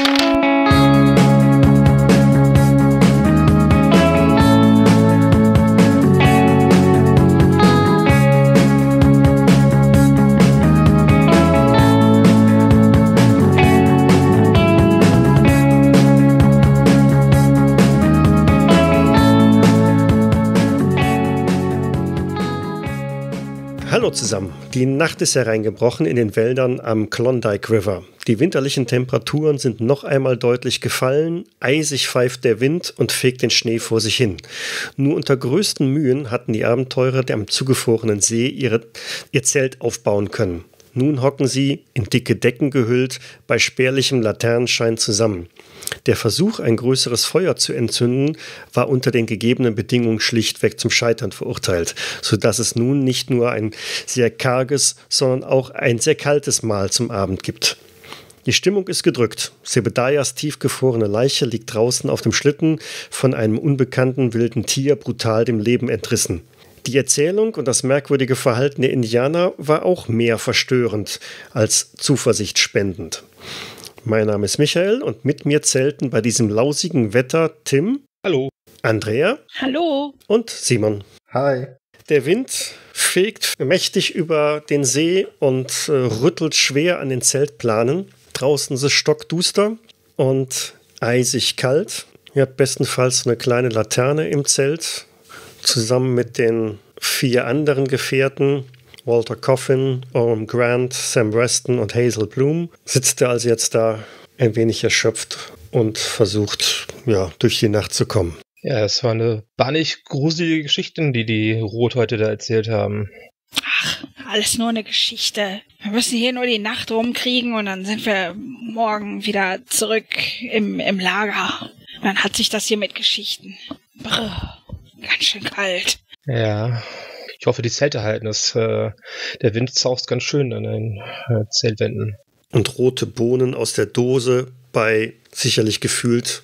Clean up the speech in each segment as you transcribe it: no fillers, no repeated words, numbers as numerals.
Hallo zusammen. Die Nacht ist hereingebrochen in den Wäldern am Klondike River. Die winterlichen Temperaturen sind noch einmal deutlich gefallen, eisig pfeift der Wind und fegt den Schnee vor sich hin. Nur unter größten Mühen hatten die Abenteurer am zugefrorenen See ihr Zelt aufbauen können. Nun hocken sie, in dicke Decken gehüllt, bei spärlichem Laternenschein zusammen. Der Versuch, ein größeres Feuer zu entzünden, war unter den gegebenen Bedingungen schlichtweg zum Scheitern verurteilt, sodass es nun nicht nur ein sehr karges, sondern auch ein sehr kaltes Mahl zum Abend gibt. Die Stimmung ist gedrückt. Zebediahs tiefgefrorene Leiche liegt draußen auf dem Schlitten, von einem unbekannten wilden Tier brutal dem Leben entrissen. Die Erzählung und das merkwürdige Verhalten der Indianer war auch mehr verstörend als zuversichtspendend. Mein Name ist Michael und mit mir zelten bei diesem lausigen Wetter Tim. Hallo. Andrea. Hallo. Und Simon. Hi. Der Wind fegt mächtig über den See und rüttelt schwer an den Zeltplanen. Draußen ist es stockduster und eisig kalt. Ihr habt bestenfalls eine kleine Laterne im Zelt. Zusammen mit den 4 anderen Gefährten, Walter Coffin, Orm Grant, Sam Weston und Hazel Bloom, sitzt er also jetzt da ein wenig erschöpft und versucht, durch die Nacht zu kommen. Ja, es war eine bannig gruselige Geschichte, die Roth heute da erzählt haben. Ach, alles nur eine Geschichte. Wir müssen hier nur die Nacht rumkriegen und dann sind wir morgen wieder zurück im Lager. Und dann hat sich das hier mit Geschichten. Brr. Ganz schön kalt. Ja, ich hoffe, die Zelte halten es. Der Wind zaust ganz schön an den Zeltwänden. Und rote Bohnen aus der Dose bei sicherlich gefühlt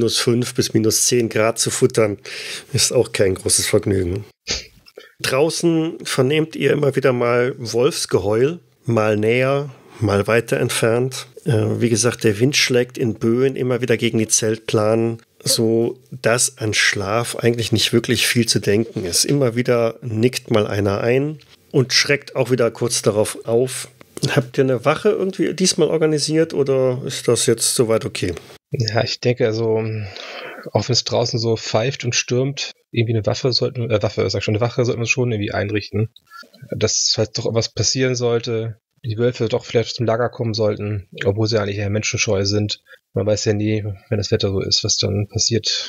-5 bis -10 Grad zu futtern, ist auch kein großes Vergnügen. Draußen vernehmt ihr immer wieder mal Wolfsgeheul, mal näher, mal weiter entfernt. Wie gesagt, der Wind schlägt in Böen immer wieder gegen die Zeltplanen, so dass an Schlaf eigentlich nicht wirklich viel zu denken ist. Immer wieder nickt mal einer ein und schreckt auch wieder kurz darauf auf. Habt ihr eine Wache irgendwie diesmal organisiert oder ist das jetzt soweit okay? Ja, ich denke also, auch wenn es draußen so pfeift und stürmt, irgendwie eine Wache sollten wir schon irgendwie einrichten. Dass falls doch was passieren sollte, die Wölfe doch vielleicht zum Lager kommen sollten, obwohl sie eigentlich eher menschenscheu sind. Man weiß ja nie, wenn das Wetter so ist, was dann passiert.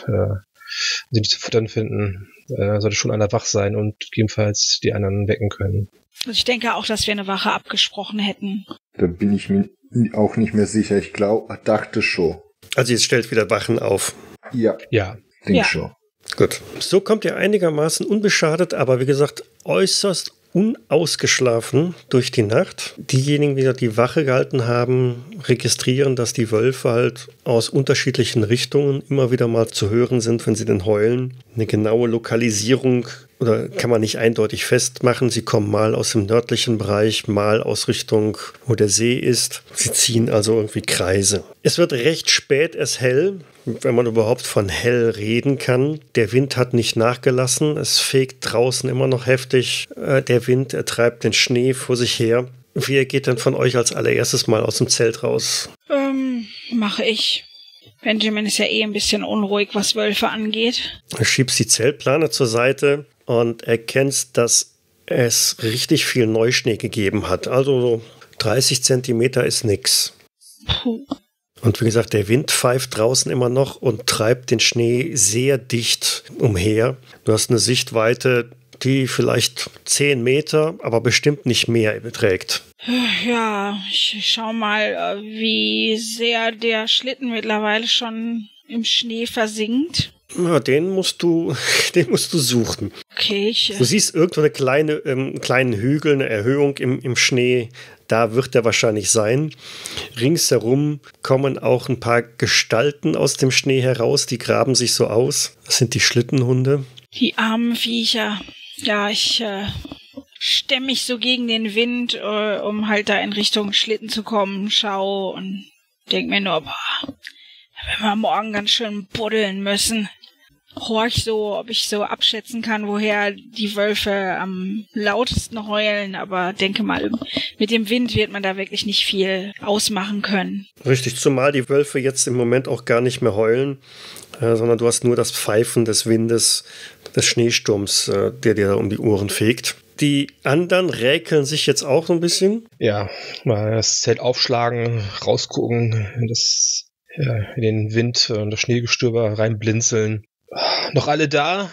Sie nicht zu futtern finden, sollte schon einer wach sein und gegebenenfalls die anderen wecken können. Also ich denke auch, dass wir eine Wache abgesprochen hätten. Da bin ich mir auch nicht mehr sicher. Ich dachte schon. Also jetzt stellt wieder Wachen auf. Ja. Denke schon. Gut. So kommt ihr einigermaßen unbeschadet, aber wie gesagt, äußerst unausgeschlafen durch die Nacht. Diejenigen, die die Wache gehalten haben, registrieren, dass die Wölfe halt aus unterschiedlichen Richtungen immer wieder mal zu hören sind, wenn sie denn heulen. Eine genaue Lokalisierung oder kann man nicht eindeutig festmachen. Sie kommen mal aus dem nördlichen Bereich, mal aus Richtung, wo der See ist. Sie ziehen also irgendwie Kreise. Es wird recht spät erst hell, wenn man überhaupt von hell reden kann. Der Wind hat nicht nachgelassen. Es fegt draußen immer noch heftig. Der Wind, er treibt den Schnee vor sich her. Wer geht denn von euch als allererstes mal aus dem Zelt raus? Mache ich. Benjamin ist ja ein bisschen unruhig, was Wölfe angeht. Du schiebst die Zeltplane zur Seite und erkennst, dass es richtig viel Neuschnee gegeben hat. Also so 30 Zentimeter ist nix. Puh. Und wie gesagt, der Wind pfeift draußen immer noch und treibt den Schnee sehr dicht umher. Du hast eine Sichtweite, die vielleicht 10 Meter, aber bestimmt nicht mehr beträgt. Ja, ich schau mal, wie sehr der Schlitten mittlerweile schon im Schnee versinkt. Ja, den musst du suchen. Okay, Du siehst irgendwo eine kleinen Hügel, eine Erhöhung im Schnee. Da wird er wahrscheinlich sein. Ringsherum kommen auch ein paar Gestalten aus dem Schnee heraus. Die graben sich so aus. Das sind die Schlittenhunde. Die armen Viecher. Ja, ich stemme mich so gegen den Wind, um halt da in Richtung Schlitten zu kommen. Schau und denk mir nur, Wenn wir morgen ganz schön buddeln müssen. Horch so, ob ich so abschätzen kann, woher die Wölfe am lautesten heulen, aber denke mal, mit dem Wind wird man da wirklich nicht viel ausmachen können. Richtig, zumal die Wölfe jetzt im Moment auch gar nicht mehr heulen, sondern du hast nur das Pfeifen des Windes, des Schneesturms, der dir da um die Ohren fegt. Die anderen räkeln sich jetzt auch so ein bisschen. Ja, mal das Zelt aufschlagen, rausgucken, in den Wind und das Schneegestöber reinblinzeln. Noch alle da?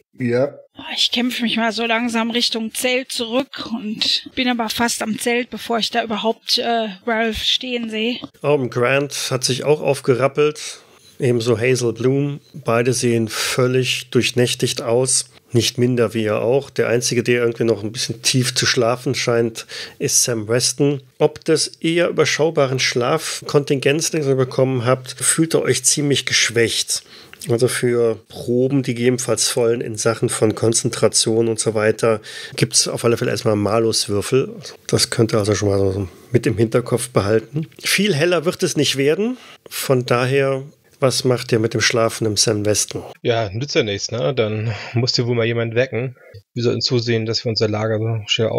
Ja. Ich kämpfe mich mal so langsam Richtung Zelt zurück und bin aber fast am Zelt, bevor ich da überhaupt Ralph stehen sehe. Grant hat sich auch aufgerappelt, ebenso Hazel Bloom. Beide sehen völlig durchnächtigt aus, nicht minder wie er auch. Der Einzige, der irgendwie noch ein bisschen tief zu schlafen scheint, ist Sam Weston. Ob des eher überschaubaren Schlafkontingenz, den ihr bekommen habt, fühlt ihr euch ziemlich geschwächt. Also für Proben, die gegebenenfalls vollen in Sachen von Konzentration und so weiter, gibt es auf alle Fälle erstmal Maluswürfel. Das könnt ihr also schon mal so mit im Hinterkopf behalten. Viel heller wird es nicht werden. Von daher, was macht ihr mit dem schlafenden Sam Weston? Ja, nützt ja nichts, ne? Dann musst du wohl mal jemand wecken. Wir sollten zusehen, dass wir unser Lager so schnell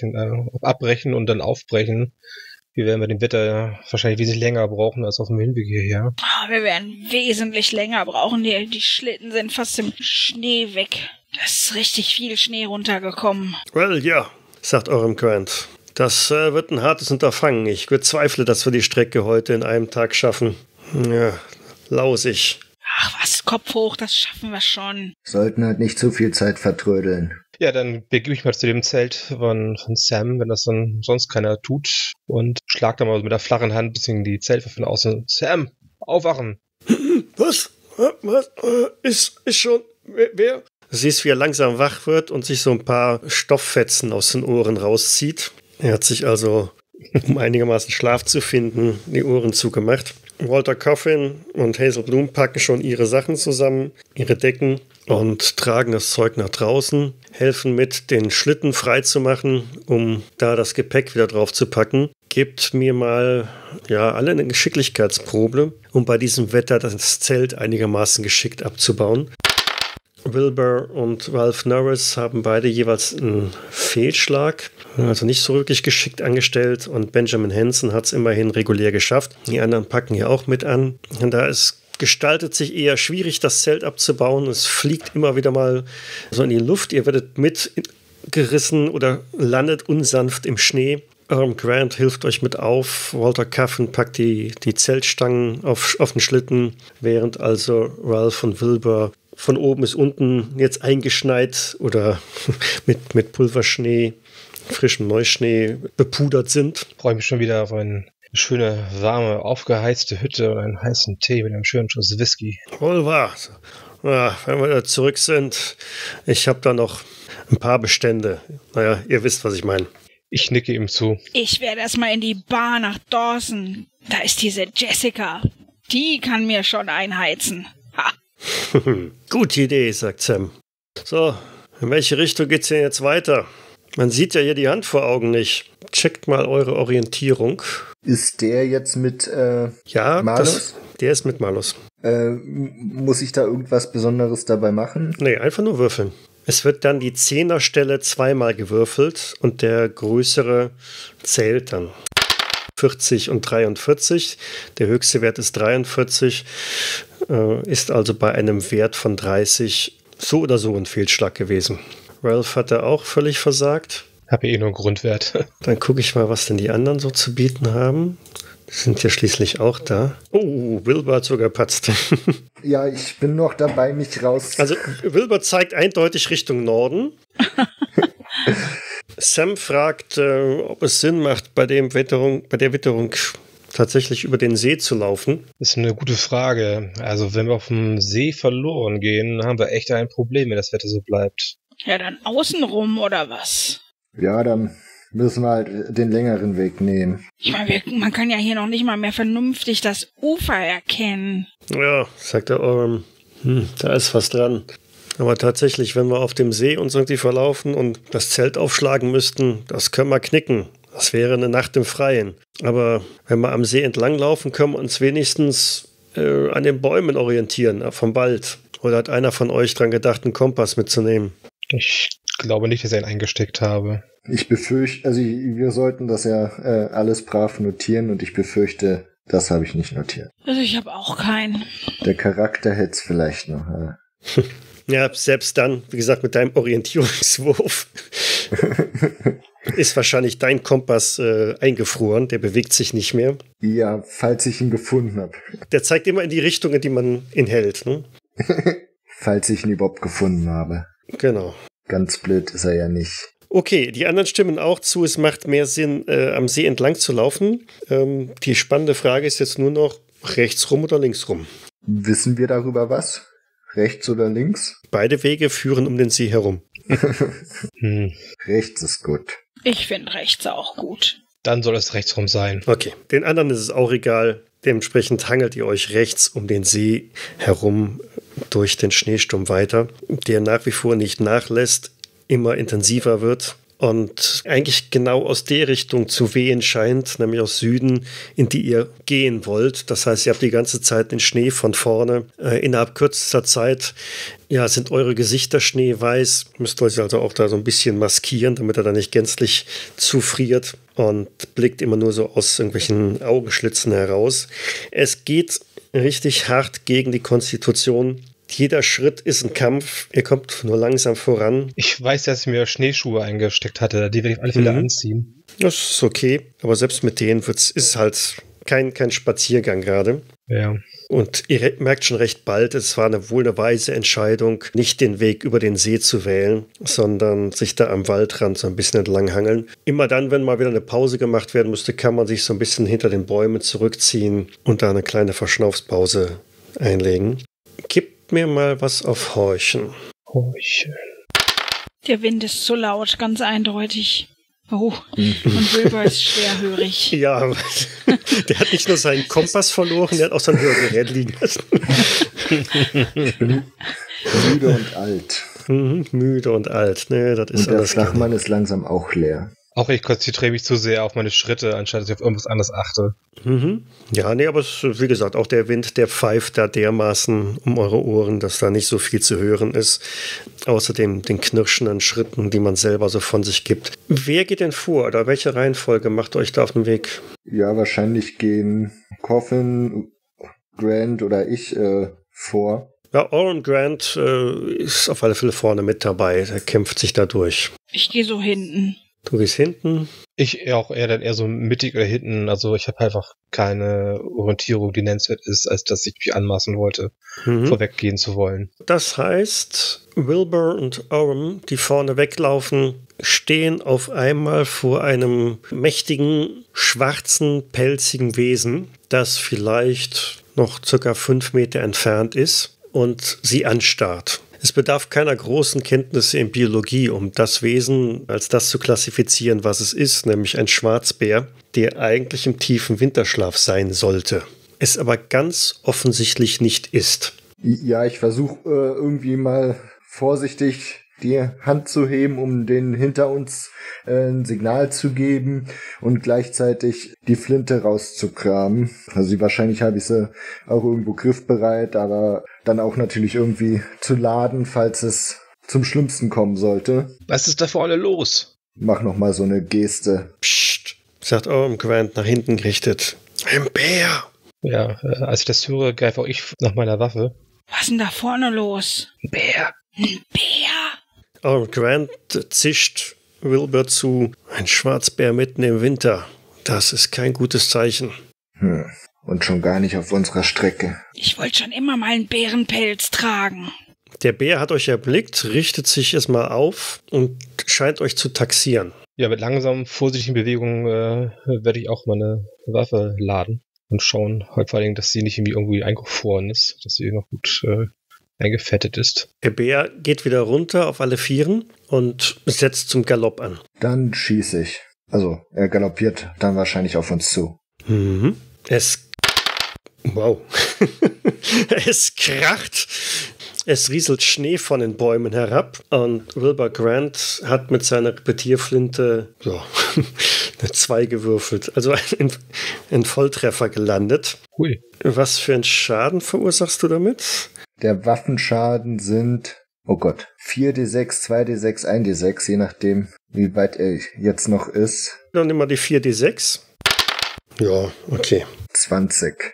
abbrechen und dann aufbrechen. Wir werden bei dem Wetter wahrscheinlich wesentlich länger brauchen als auf dem Hinweg hierher. Wir werden wesentlich länger brauchen. Die Schlitten sind fast im Schnee weg. Da ist richtig viel Schnee runtergekommen. Well, ja, sagt Grant. Das wird ein hartes Unterfangen. Ich bezweifle, dass wir die Strecke heute in einem Tag schaffen. Ja, lausig. Ach was, Kopf hoch, das schaffen wir schon. Sollten halt nicht zu viel Zeit vertrödeln. Ja, dann begebe ich mal zu dem Zelt von Sam, wenn das dann sonst keiner tut. Und schlag da mal mit der flachen Hand ein bisschen die Zeltwaffe von außen. Sam, aufwachen! Was? Was? Ist schon... Wer? Du siehst, wie er langsam wach wird und sich so ein paar Stofffetzen aus den Ohren rauszieht. Er hat sich also, um einigermaßen Schlaf zu finden, die Ohren zugemacht. Walter Coffin und Hazel Bloom packen schon ihre Sachen zusammen, ihre Decken und tragen das Zeug nach draußen, helfen mit, den Schlitten frei zu machen, um da das Gepäck wieder drauf zu packen. Gebt mir mal alle eine Geschicklichkeitsprobe, um bei diesem Wetter das Zelt einigermaßen geschickt abzubauen. Wilbur und Ralph Norris haben beide jeweils einen Fehlschlag, also nicht so wirklich geschickt angestellt, und Benjamin Hansen hat es immerhin regulär geschafft. Die anderen packen hier auch mit an. Und da gestaltet sich eher schwierig, das Zelt abzubauen. Es fliegt immer wieder mal so in die Luft. Ihr werdet mitgerissen oder landet unsanft im Schnee. Grant hilft euch mit auf. Walter Coffin packt die Zeltstangen auf den Schlitten, während also Ralph und Wilbur von oben bis unten jetzt eingeschneit oder mit Pulverschnee, frischem Neuschnee bepudert sind. Ich freue mich schon wieder auf eine schöne, warme, aufgeheizte Hütte und einen heißen Tee mit einem schönen Schuss Whisky. Wohl wahr. Ja, wenn wir da zurück sind, ich habe da noch ein paar Bestände. Naja, ihr wisst, was ich meine. Ich nicke ihm zu. Ich werde erstmal in die Bar nach Dawson. Da ist diese Jessica. Die kann mir schon einheizen. Ha! Gute Idee, sagt Sam. So, in welche Richtung geht's denn jetzt weiter? Man sieht ja hier die Hand vor Augen nicht. Checkt mal eure Orientierung. Ist der jetzt mit ja, Malus? Der ist mit Malus. Muss ich da irgendwas Besonderes dabei machen? Nee, einfach nur würfeln. Es wird dann die 10er-Stelle zweimal gewürfelt und der größere zählt dann. 40 und 43. Der höchste Wert ist 43. Ist also bei einem Wert von 30 so oder so ein Fehlschlag gewesen. Ralph hatte auch völlig versagt. Habe nur einen Grundwert. Dann gucke ich mal, was denn die anderen so zu bieten haben. Die sind ja schließlich auch da. Oh, Wilbur hat sogar patzt. Ja, ich bin noch dabei, mich raus... Also Wilbur zeigt eindeutig Richtung Norden. Sam fragt, ob es Sinn macht, bei der Witterung tatsächlich über den See zu laufen. Das ist eine gute Frage. Also wenn wir auf dem See verloren gehen, haben wir echt ein Problem, wenn das Wetter so bleibt. Ja, dann außenrum oder was? Ja, dann müssen wir halt den längeren Weg nehmen. Ich meine, man kann ja hier noch nicht mal mehr vernünftig das Ufer erkennen. Ja, sagt der Orm. Da ist was dran. Aber tatsächlich, wenn wir auf dem See uns irgendwie verlaufen und das Zelt aufschlagen müssten, das können wir knicken. Das wäre eine Nacht im Freien. Aber wenn wir am See entlang laufen, können wir uns wenigstens an den Bäumen orientieren, vom Wald? Oder hat einer von euch dran gedacht, einen Kompass mitzunehmen? Ich glaube nicht, dass ich ihn eingesteckt habe. Ich befürchte, also wir sollten das ja alles brav notieren und ich befürchte, das habe ich nicht notiert. Also ich habe auch keinen. Der Charakter hätte es vielleicht noch. Ja, selbst dann, wie gesagt, mit deinem Orientierungswurf ist wahrscheinlich dein Kompass eingefroren, der bewegt sich nicht mehr. Ja, falls ich ihn gefunden habe. Der zeigt immer in die Richtung, in die man ihn hält, ne? Falls ich ihn überhaupt gefunden habe. Genau. Ganz blöd ist er ja nicht. Okay, die anderen stimmen auch zu, es macht mehr Sinn, am See entlang zu laufen. Die spannende Frage ist jetzt nur noch, rechts rum oder links rum? Wissen wir darüber was? Rechts oder links? Beide Wege führen um den See herum. Rechts ist gut. Ich finde rechts auch gut. Dann soll es rechtsrum sein. Okay, den anderen ist es auch egal. Dementsprechend hangelt ihr euch rechts um den See herum durch den Schneesturm weiter, der nach wie vor nicht nachlässt, immer intensiver wird und eigentlich genau aus der Richtung zu wehen scheint, nämlich aus Süden, in die ihr gehen wollt. Das heißt, ihr habt die ganze Zeit den Schnee von vorne. Innerhalb kürzester Zeit sind eure Gesichter schneeweiß. Müsst euch also auch da so ein bisschen maskieren, damit er da nicht gänzlich zufriert und blickt immer nur so aus irgendwelchen Augenschlitzen heraus. Es geht richtig hart gegen die Konstitution. Jeder Schritt ist ein Kampf. Ihr kommt nur langsam voran. Ich weiß, dass ich mir Schneeschuhe eingesteckt hatte. Die werde ich alle Fälle anziehen. Das ist okay. Aber selbst mit denen ist halt kein Spaziergang gerade. Ja. Und ihr merkt schon recht bald, es war wohl eine weise Entscheidung, nicht den Weg über den See zu wählen, sondern sich da am Waldrand so ein bisschen entlanghangeln. Immer dann, wenn mal wieder eine Pause gemacht werden müsste, kann man sich so ein bisschen hinter den Bäumen zurückziehen und da eine kleine Verschnaufspause einlegen. Gib mir mal was auf Horchen. Horchen. Der Wind ist zu laut, ganz eindeutig. Oh, und Wilbur ist schwerhörig. Ja, der hat nicht nur seinen Kompass verloren, der hat auch sein Hörgerät liegen lassen. Ich bin müde und alt. Müde und alt, ne, das ist und der alles. Flachmann ist langsam auch leer. Auch ich konzentriere mich zu sehr auf meine Schritte, anstatt dass ich auf irgendwas anderes achte. Ja, nee, aber es, wie gesagt, auch der Wind, der pfeift da dermaßen um eure Ohren, dass da nicht so viel zu hören ist. Außerdem den knirschenden Schritten, die man selber so von sich gibt. Wer geht denn vor oder welche Reihenfolge macht euch da auf den Weg? Ja, wahrscheinlich gehen Coffin, Grant oder ich vor. Ja, Oren Grant ist auf alle Fälle vorne mit dabei. Er kämpft sich da durch. Ich gehe so hinten. Du gehst hinten. Ich auch eher so mittig oder hinten. Also ich habe einfach keine Orientierung, die nennenswert ist, als dass ich mich anmaßen wollte, vorweggehen zu wollen. Das heißt, Wilbur und Orem, die vorne weglaufen, stehen auf einmal vor einem mächtigen, schwarzen, pelzigen Wesen, das vielleicht noch ca. 5 Meter entfernt ist und sie anstarrt. Es bedarf keiner großen Kenntnisse in Biologie, um das Wesen als das zu klassifizieren, was es ist, nämlich ein Schwarzbär, der eigentlich im tiefen Winterschlaf sein sollte, es aber ganz offensichtlich nicht ist. Ja, ich versuche irgendwie mal vorsichtig die Hand zu heben, um denen hinter uns ein Signal zu geben und gleichzeitig die Flinte rauszukramen. Also wahrscheinlich habe ich sie auch irgendwo griffbereit, aber dann auch natürlich irgendwie zu laden, falls es zum Schlimmsten kommen sollte. Was ist da vorne los? Mach noch mal so eine Geste. Psst, sagt Orem Grant nach hinten gerichtet. Ein Bär! Ja, als ich das höre, greife auch ich nach meiner Waffe. Was ist denn da vorne los? Ein Bär! Ein Bär! Orem Grant zischt Wilbur zu. Ein Schwarzbär mitten im Winter. Das ist kein gutes Zeichen. Und schon gar nicht auf unserer Strecke. Ich wollte schon immer mal einen Bärenpelz tragen. Der Bär hat euch erblickt, richtet sich erstmal auf und scheint euch zu taxieren. Ja, mit langsamen, vorsichtigen Bewegungen werde ich auch meine Waffe laden und schauen, halt vor allem, dass sie nicht irgendwie eingefroren ist, dass sie noch gut eingefettet ist. Der Bär geht wieder runter auf alle Vieren und setzt zum Galopp an. Dann schieße ich. Also, er galoppiert dann wahrscheinlich auf uns zu. Wow. Es kracht. Es rieselt Schnee von den Bäumen herab und Wilbur Grant hat mit seiner Repetierflinte 2 gewürfelt, also ein Volltreffer gelandet. Hui. Was für einen Schaden verursachst du damit? Der Waffenschaden sind, oh Gott, 4d6, 2d6, 1d6, je nachdem, wie weit er jetzt noch ist. Dann nimm mal die 4d6. Ja, okay. 20.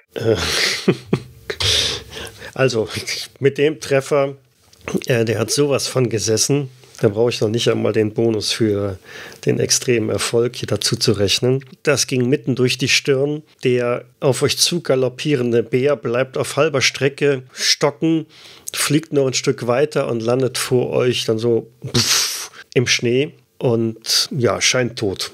Also, mit dem Treffer, der hat sowas von gesessen. Da brauche ich noch nicht einmal den Bonus für den extremen Erfolg hier dazu zu rechnen. Das ging mitten durch die Stirn. Der auf euch zu galoppierende Bär bleibt auf halber Strecke stocken, fliegt noch ein Stück weiter und landet vor euch dann so im Schnee und ja, scheint tot.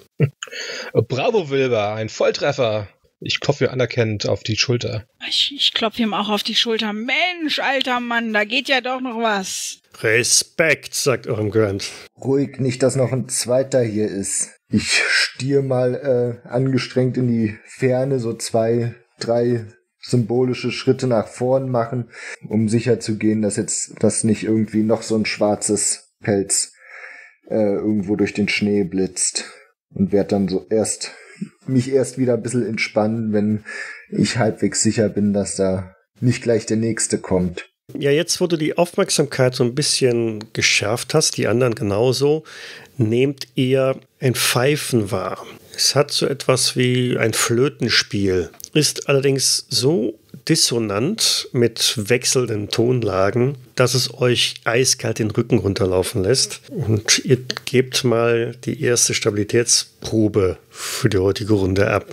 Bravo, Wilbur, ein Volltreffer. Ich klopfe ihm anerkennend auf die Schulter. Ich klopfe ihm auch auf die Schulter. Mensch, alter Mann, da geht ja doch noch was. Respekt, sagt eurem Grant. Ruhig, nicht, dass noch ein zweiter hier ist. Ich stier mal angestrengt in die Ferne, so 2, 3 symbolische Schritte nach vorn machen, um sicher zu gehen, dass jetzt das nicht irgendwie noch so ein schwarzes Pelz irgendwo durch den Schnee blitzt. Und werde dann so mich erst wieder ein bisschen entspannen, wenn ich halbwegs sicher bin, dass da nicht gleich der Nächste kommt. Ja, jetzt, wo du die Aufmerksamkeit so ein bisschen geschärft hast, die anderen genauso, nehmt ihr ein Pfeifen wahr. Es hat so etwas wie ein Flötenspiel, ist allerdings so dissonant mit wechselnden Tonlagen, dass es euch eiskalt den Rücken runterlaufen lässt. Und ihr gebt mal die erste Stabilitätsprobe für die heutige Runde ab.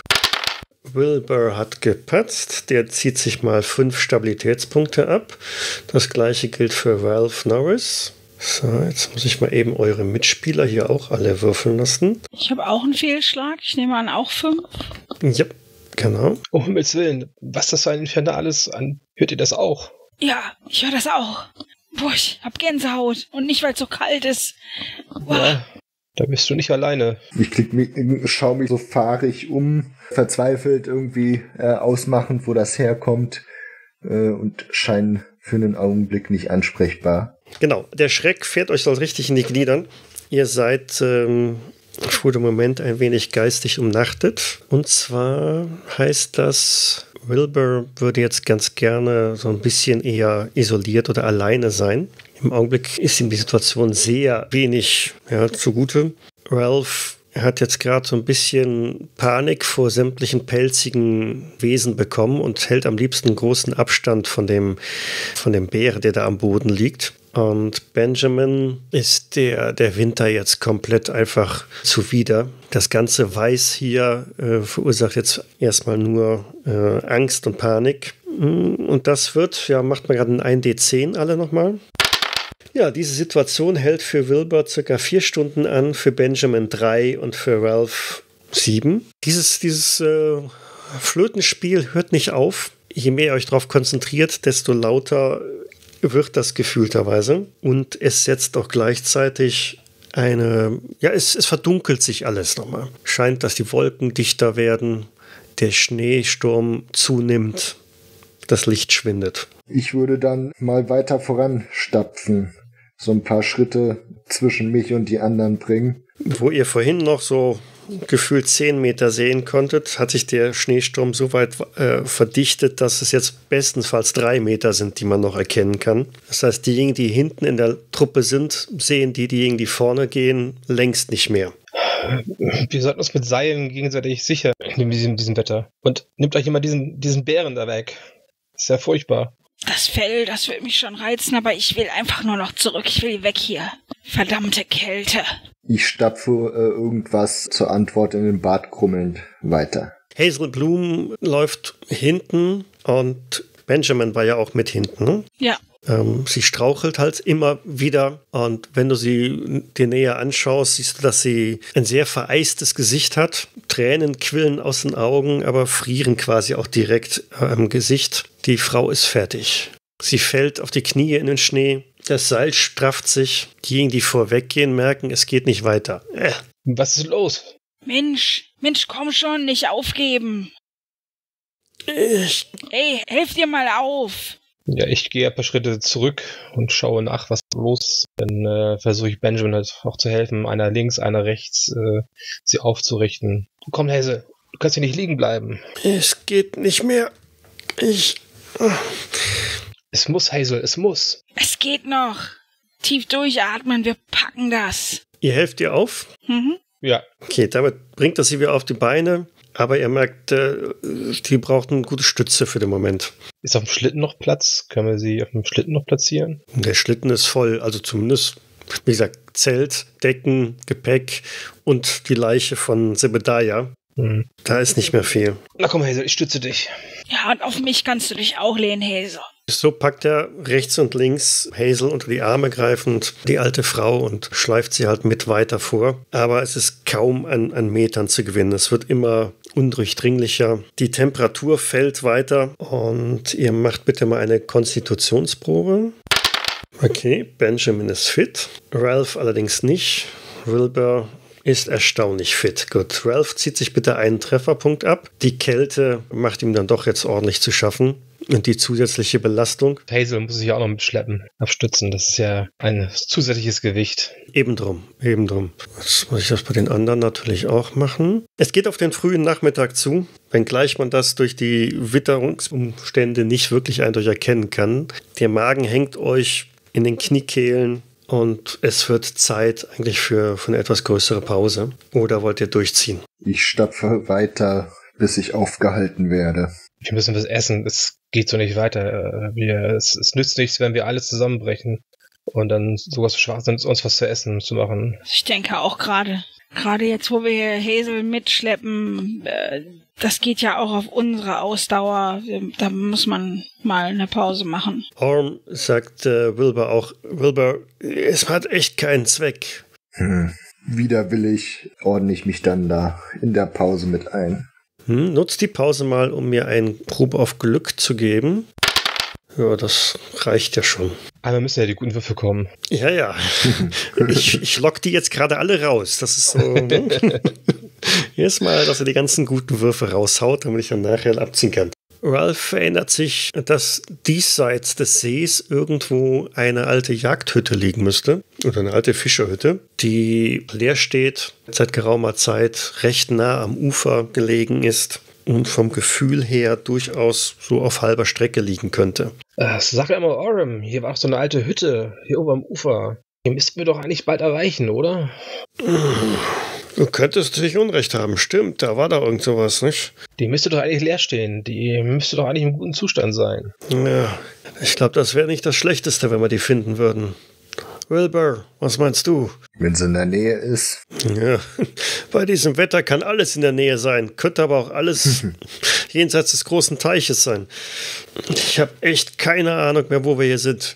Wilbur hat gepatzt, der zieht sich mal 5 Stabilitätspunkte ab. Das gleiche gilt für Ralph Norris. So, jetzt muss ich mal eben eure Mitspieler hier auch alle würfeln lassen. Ich habe auch einen Fehlschlag, ich nehme an auch 5. Ja, genau. Um Himmels Willen, was das für ein Infernales an? Hört ihr das auch? Ja, ich höre das auch. Boah, ich hab Gänsehaut und nicht, weil es so kalt ist. Boah. Ja, da bist du nicht alleine. Ich schaue mich so fahrig um, verzweifelt irgendwie ausmachend, wo das herkommt und scheinen für einen Augenblick nicht ansprechbar. Genau, der Schreck fährt euch so richtig in die Gliedern. Ihr seid für den Moment ein wenig geistig umnachtet. Und zwar heißt das, Wilbur würde jetzt ganz gerne so ein bisschen eher isoliert oder alleine sein. Im Augenblick ist ihm die Situation sehr wenig zugute. Ralph hat jetzt gerade so ein bisschen Panik vor sämtlichen pelzigen Wesen bekommen und hält am liebsten großen Abstand von dem Bär, der da am Boden liegt. Und Benjamin ist der Winter jetzt komplett einfach zuwider. Das ganze Weiß hier verursacht jetzt erstmal nur Angst und Panik. Und das wird, macht man gerade ein 1d10 alle nochmal. Ja, diese Situation hält für Wilbur ca. 4 Stunden an, für Benjamin 3 und für Ralph 7. Dieses Flötenspiel hört nicht auf. Je mehr ihr euch darauf konzentriert, desto lauter wird das gefühlterweise. Und es setzt auch gleichzeitig es verdunkelt sich alles nochmal. Scheint, dass die Wolken dichter werden, der Schneesturm zunimmt, das Licht schwindet. Ich würde dann mal weiter voranstapfen, so ein paar Schritte zwischen mich und die anderen bringen. Wo ihr vorhin noch so gefühlt 10 Meter sehen konntet, hat sich der Schneesturm so weit verdichtet, dass es jetzt bestenfalls 3 Meter sind, die man noch erkennen kann. Das heißt, diejenigen, die hinten in der Truppe sind, sehen diejenigen, die vorne gehen, längst nicht mehr. Wir sollten uns mit Seilen gegenseitig sichern in diesem Wetter. Und nimmt euch immer diesen Bären da weg. Ist ja furchtbar. Das Fell, das wird mich schon reizen, aber ich will einfach nur noch zurück. Ich will weg hier. Verdammte Kälte. Ich stapfe irgendwas zur Antwort in den Bart krummelnd weiter. Hazel Bloom läuft hinten und Benjamin war ja auch mit hinten. Ne? Ja. Sie strauchelt halt immer wieder und wenn du sie dir näher anschaust, siehst du, dass sie ein sehr vereistes Gesicht hat. Tränen quillen aus den Augen, aber frieren quasi auch direkt am Gesicht. Die Frau ist fertig. Sie fällt auf die Knie in den Schnee. Das Seil strafft sich. Diejenigen, die vorweggehen, merken, es geht nicht weiter. Was ist los? Mensch, komm schon, nicht aufgeben. Hey, helft dir mal auf. Ja, ich gehe ein paar Schritte zurück und schaue nach, was los ist. Dann versuche ich Benjamin halt auch zu helfen, einer links, einer rechts, sie aufzurichten. Komm, Hazel, du kannst hier nicht liegen bleiben. Es geht nicht mehr. Es muss, Hazel, es muss. Es geht noch. Tief durchatmen, wir packen das. Ihr helft ihr auf? Mhm. Ja. Okay, damit bringt er sie wieder auf die Beine. Aber ihr merkt, die braucht eine gute Stütze für den Moment. Ist auf dem Schlitten noch Platz? Können wir sie auf dem Schlitten noch platzieren? Der Schlitten ist voll, also zumindest, wie gesagt, Zelt, Decken, Gepäck und die Leiche von Zebediah. Mhm. Da ist nicht mehr viel. Na komm, Hazel, ich stütze dich. Ja, und auf mich kannst du dich auch lehnen, Hazel. So packt er rechts und links Hazel unter die Arme greifend die alte Frau und schleift sie halt mit weiter vor. Aber es ist kaum an Metern zu gewinnen. Es wird immer undurchdringlicher. Die Temperatur fällt weiter und ihr macht bitte mal eine Konstitutionsprobe. Okay, Benjamin ist fit, Ralph allerdings nicht. Wilbur ist erstaunlich fit. Gut, Ralph zieht sich bitte einen Trefferpunkt ab. Die Kälte macht ihm dann doch jetzt ordentlich zu schaffen. Und die zusätzliche Belastung. Hazel muss sich auch noch mitschleppen, abstützen. Das ist ja ein zusätzliches Gewicht. Eben drum. Jetzt muss ich das bei den anderen natürlich auch machen. Es geht auf den frühen Nachmittag zu, wenngleich man das durch die Witterungsumstände nicht wirklich eindeutig erkennen kann. Der Magen hängt euch in den Kniekehlen und es wird Zeit eigentlich für eine etwas größere Pause. Oder wollt ihr durchziehen? Ich stapfe weiter, bis ich aufgehalten werde. Wir müssen was essen. Es geht so nicht weiter. Es nützt nichts, wenn wir alles zusammenbrechen und dann sogar so schwach sind, uns was zu essen zu machen. Ich denke auch gerade jetzt, wo wir hier Hazel mitschleppen, das geht ja auch auf unsere Ausdauer. Da muss man mal eine Pause machen. Orm sagt Wilbur auch, Wilbur, es hat echt keinen Zweck. Widerwillig ordne ich mich dann da in der Pause mit ein. Nutzt die Pause mal, um mir eine Probe auf Glück zu geben. Ja, das reicht ja schon. Aber müssen ja die guten Würfel kommen. Ja. Ich lock die jetzt gerade alle raus. Das ist so. Erstmal, dass er die ganzen guten Würfe raushaut, damit ich dann nachher abziehen kann. Ralph erinnert sich, dass diesseits des Sees irgendwo eine alte Jagdhütte liegen müsste. Oder eine alte Fischerhütte, die leer steht, seit geraumer Zeit recht nah am Ufer gelegen ist und vom Gefühl her durchaus so auf halber Strecke liegen könnte. Sag ja mal, Orem, hier war doch so eine alte Hütte, hier oben am Ufer. Die müssten wir doch eigentlich bald erreichen, oder? Du könntest nicht Unrecht haben, stimmt, da war da irgend sowas, nicht? Die müsste doch eigentlich leer stehen, die müsste doch eigentlich im guten Zustand sein. Ja, ich glaube, das wäre nicht das Schlechteste, wenn wir die finden würden. Wilbur, was meinst du? Wenn sie in der Nähe ist. Ja, bei diesem Wetter kann alles in der Nähe sein, könnte aber auch alles jenseits des großen Teiches sein. Ich habe echt keine Ahnung mehr, wo wir hier sind.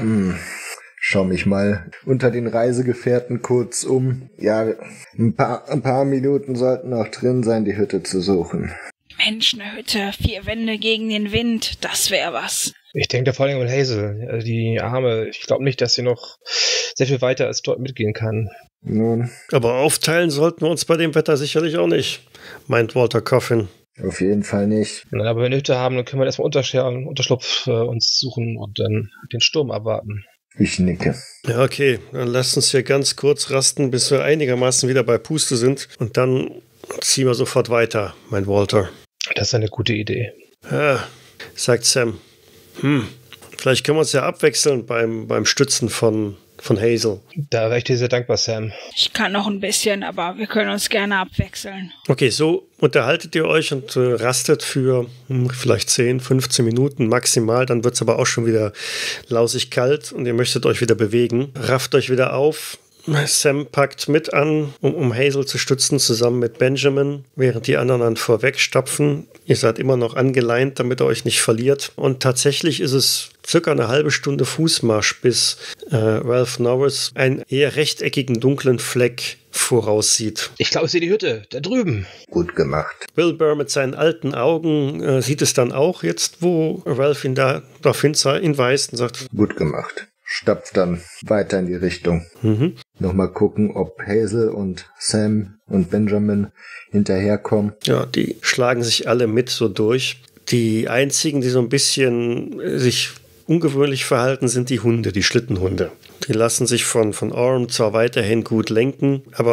Schau mich mal unter den Reisegefährten kurz um. Ja, ein paar Minuten sollten noch drin sein, die Hütte zu suchen. Mensch, eine Hütte, 4 Wände gegen den Wind, das wäre was. Ich denke da vor allem an Hazel, die Arme. Ich glaube nicht, dass sie noch sehr viel weiter als dort mitgehen kann. Nun. Aber aufteilen sollten wir uns bei dem Wetter sicherlich auch nicht, meint Walter Coffin. Auf jeden Fall nicht. Aber wenn wir eine Hütte haben, dann können wir erstmal Unterschlupf uns suchen und dann den Sturm abwarten. Ich nicke. Ja, okay, dann lasst uns hier ganz kurz rasten, bis wir einigermaßen wieder bei Puste sind. Und dann ziehen wir sofort weiter, meint Walter. Das ist eine gute Idee. Ja, sagt Sam. Vielleicht können wir uns ja abwechseln beim Stützen von Hazel. Da wäre ich dir sehr dankbar, Sam. Ich kann noch ein bisschen, aber wir können uns gerne abwechseln. Okay, so unterhaltet ihr euch und rastet für vielleicht 10, 15 Minuten maximal. Dann wird es aber auch schon wieder lausig kalt und ihr möchtet euch wieder bewegen. Rafft euch wieder auf. Sam packt mit an, um Hazel zu stützen, zusammen mit Benjamin, während die anderen dann vorwegstapfen. Ihr seid immer noch angeleint, damit ihr euch nicht verliert. Und tatsächlich ist es circa eine halbe Stunde Fußmarsch, bis Ralph Norris einen eher rechteckigen, dunklen Fleck voraussieht. Ich glaube, ich sehe die Hütte, da drüben. Gut gemacht. Wilbur mit seinen alten Augen sieht es dann auch jetzt, wo Ralph ihn da darauf hinweist und sagt, gut gemacht. Stapft dann weiter in die Richtung. Nochmal gucken, ob Hazel und Sam und Benjamin hinterherkommen. Ja, die schlagen sich alle mit so durch. Die einzigen, die so ein bisschen sich ungewöhnlich verhalten, sind die Hunde, die Schlittenhunde. Die lassen sich von Orm zwar weiterhin gut lenken, aber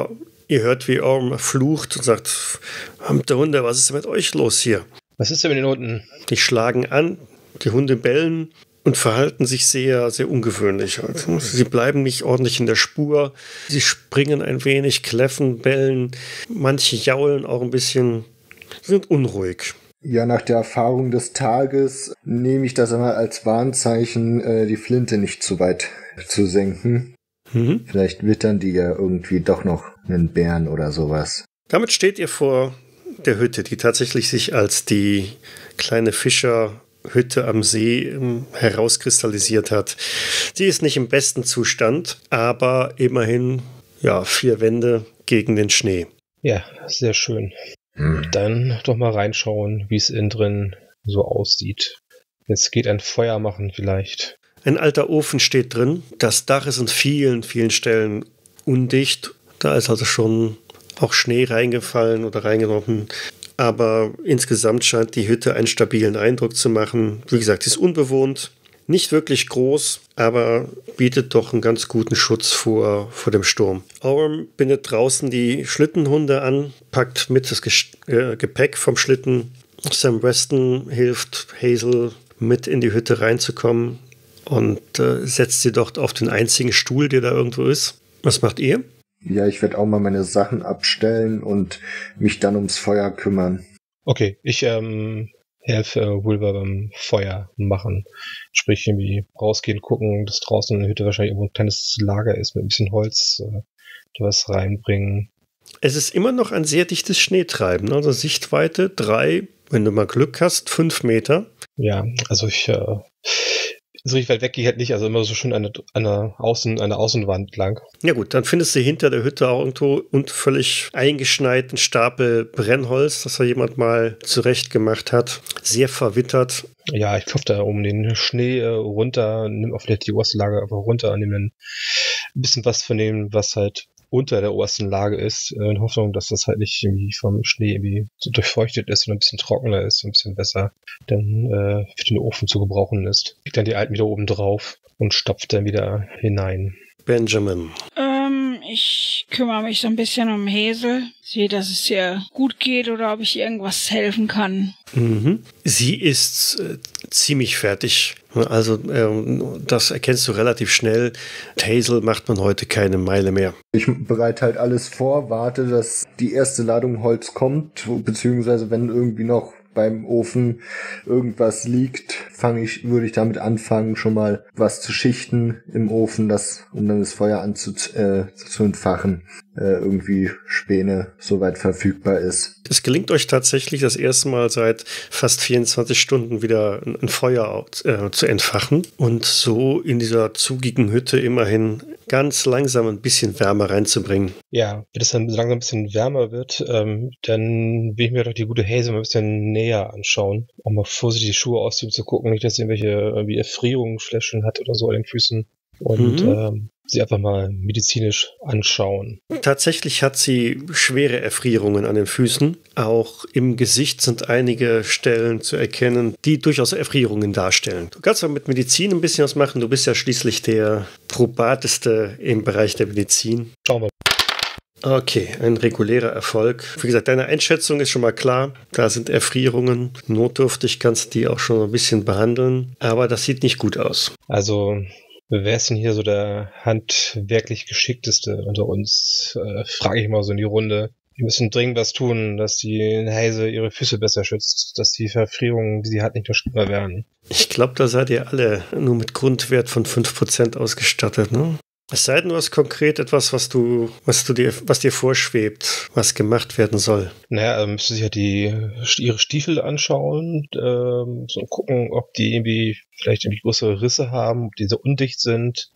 Ihr hört, wie Orm flucht und sagt, verdammte Hunde, was ist denn mit euch los hier? Was ist denn mit den Hunden? Die schlagen an, die Hunde bellen und verhalten sich sehr, sehr ungewöhnlich. Also, sie bleiben nicht ordentlich in der Spur. Sie springen ein wenig, kläffen, bellen. Manche jaulen auch ein bisschen, sind unruhig. Ja, nach der Erfahrung des Tages nehme ich das einmal als Warnzeichen, die Flinte nicht zu weit zu senken. Vielleicht wittern die ja irgendwie doch noch einen Bären oder sowas. Damit steht ihr vor der Hütte, die tatsächlich sich als die kleine Fischerhütte am See herauskristallisiert hat. Sie ist nicht im besten Zustand, aber immerhin 4 Wände gegen den Schnee. Ja, sehr schön. Dann doch mal reinschauen, wie es innen drin so aussieht. Jetzt geht ein Feuer machen vielleicht. Ein alter Ofen steht drin. Das Dach ist an vielen, vielen Stellen undicht. Da ist also schon auch Schnee reingefallen oder reingenommen. Aber insgesamt scheint die Hütte einen stabilen Eindruck zu machen. Wie gesagt, sie ist unbewohnt, nicht wirklich groß, aber bietet doch einen ganz guten Schutz vor dem Sturm. Orm bindet draußen die Schlittenhunde an, packt mit das Gepäck vom Schlitten. Sam Weston hilft Hazel mit in die Hütte reinzukommen und setzt sie dort auf den einzigen Stuhl, der da irgendwo ist. Was macht ihr? Ja, ich werde auch mal meine Sachen abstellen und mich dann ums Feuer kümmern. Okay, ich helfe Wilbur beim Feuer machen. Sprich, irgendwie rausgehen, gucken, dass draußen in der Hütte wahrscheinlich irgendwo ein kleines Lager ist mit ein bisschen Holz, was reinbringen. Es ist immer noch ein sehr dichtes Schneetreiben. Also Sichtweite 3, wenn du mal Glück hast, 5 Meter. Ja, also ich so richtig weit weg gehe ich halt nicht, also immer so schön an der Außenwand lang. Ja gut, dann findest du hinter der Hütte auch irgendwo und völlig eingeschneiten Stapel Brennholz, das da jemand mal zurecht gemacht hat. Sehr verwittert. Ja, ich klopfe da um den Schnee runter, nimm auch vielleicht die oberste Lage einfach runter und nehme dann ein bisschen was von dem, was halt unter der obersten Lage ist, in Hoffnung, dass das halt nicht irgendwie vom Schnee irgendwie so durchfeuchtet ist und ein bisschen trockener ist, ein bisschen besser dann für den Ofen zu gebrauchen ist. Leg dann die alten wieder oben drauf und stopft dann wieder hinein. Benjamin. Ich kümmere mich so ein bisschen um Hazel. Sehe, dass es ihr gut geht oder ob ich irgendwas helfen kann. Sie ist ziemlich fertig. Also das erkennst du relativ schnell. Hazel macht man heute keine Meile mehr. Ich bereite halt alles vor, warte, dass die erste Ladung Holz kommt, beziehungsweise wenn irgendwie noch beim Ofen irgendwas liegt, würde ich damit anfangen, schon mal was zu schichten im Ofen, um dann das Feuer zu entfachen, irgendwie Späne soweit verfügbar ist. Es gelingt euch tatsächlich das erste Mal seit fast 24 Stunden wieder ein Feuer zu entfachen und so in dieser zugigen Hütte immerhin ganz langsam ein bisschen Wärme reinzubringen. Ja, wenn es dann so langsam ein bisschen wärmer wird, dann will ich mir doch die gute Hazel mal ein bisschen näher anschauen. Auch mal vorsichtig die Schuhe ausziehen, zu gucken, nicht, dass sie irgendwelche irgendwie Erfrierungsflächen hat oder so an den Füßen. Und sie einfach mal medizinisch anschauen. Tatsächlich hat sie schwere Erfrierungen an den Füßen. Auch im Gesicht sind einige Stellen zu erkennen, die durchaus Erfrierungen darstellen. Du kannst aber mit Medizin ein bisschen was machen. Du bist ja schließlich der Probateste im Bereich der Medizin. Schauen wir. Okay, ein regulärer Erfolg. Wie gesagt, deine Einschätzung ist schon mal klar. Da sind Erfrierungen. Notdürftig kannst du die auch schon ein bisschen behandeln. Aber das sieht nicht gut aus. Also, wer ist denn hier so der handwerklich Geschickteste unter uns? Frage ich mal so in die Runde. Wir müssen dringend was tun, dass die Hazel ihre Füße besser schützt, dass die Verfrierungen, die sie hat, nicht noch schlimmer werden. Ich glaube, da seid ihr alle nur mit Grundwert von 5% ausgestattet, ne? Es sei denn, du hast konkret etwas, was dir vorschwebt, was gemacht werden soll. Naja, müsste sich halt ihre Stiefel anschauen, so gucken, ob die irgendwie vielleicht irgendwie größere Risse haben, ob die so undicht sind,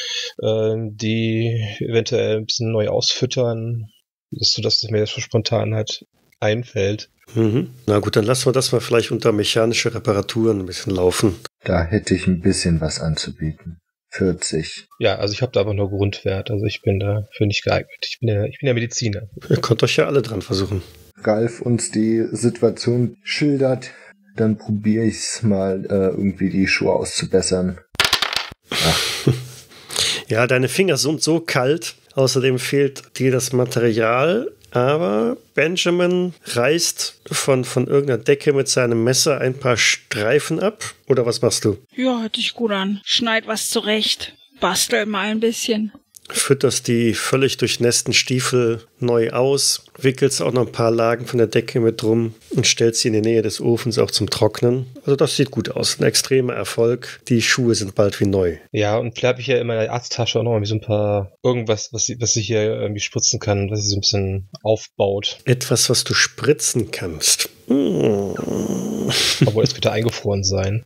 die eventuell ein bisschen neu ausfüttern, sodass es mir jetzt schon spontan halt einfällt. Na gut, dann lassen wir das mal vielleicht unter mechanische Reparaturen ein bisschen laufen. Da hätte ich ein bisschen was anzubieten. 40. Ja, also ich habe da aber nur Grundwert, also ich bin dafür nicht geeignet. Ich bin ja Mediziner. Ihr könnt euch ja alle dran versuchen. Ralf uns die Situation schildert, dann probiere ich es mal irgendwie die Schuhe auszubessern. Ja, deine Finger sind so kalt. Außerdem fehlt dir das Material, aber Benjamin reißt von irgendeiner Decke mit seinem Messer ein paar Streifen ab. Oder was machst du? Ja, hört sich gut an. Schneid was zurecht. Bastel mal ein bisschen. Fütterst die völlig durchnässten Stiefel neu aus, wickelst auch noch ein paar Lagen von der Decke mit drum und stellst sie in die Nähe des Ofens auch zum Trocknen. Also das sieht gut aus. Ein extremer Erfolg. Die Schuhe sind bald wie neu. Ja, und vielleicht habe ich ja in meiner Arzttasche auch noch so ein paar irgendwas, was ich hier irgendwie spritzen kann, was sie so ein bisschen aufbaut. Etwas, was du spritzen kannst. Obwohl, es könnte eingefroren sein.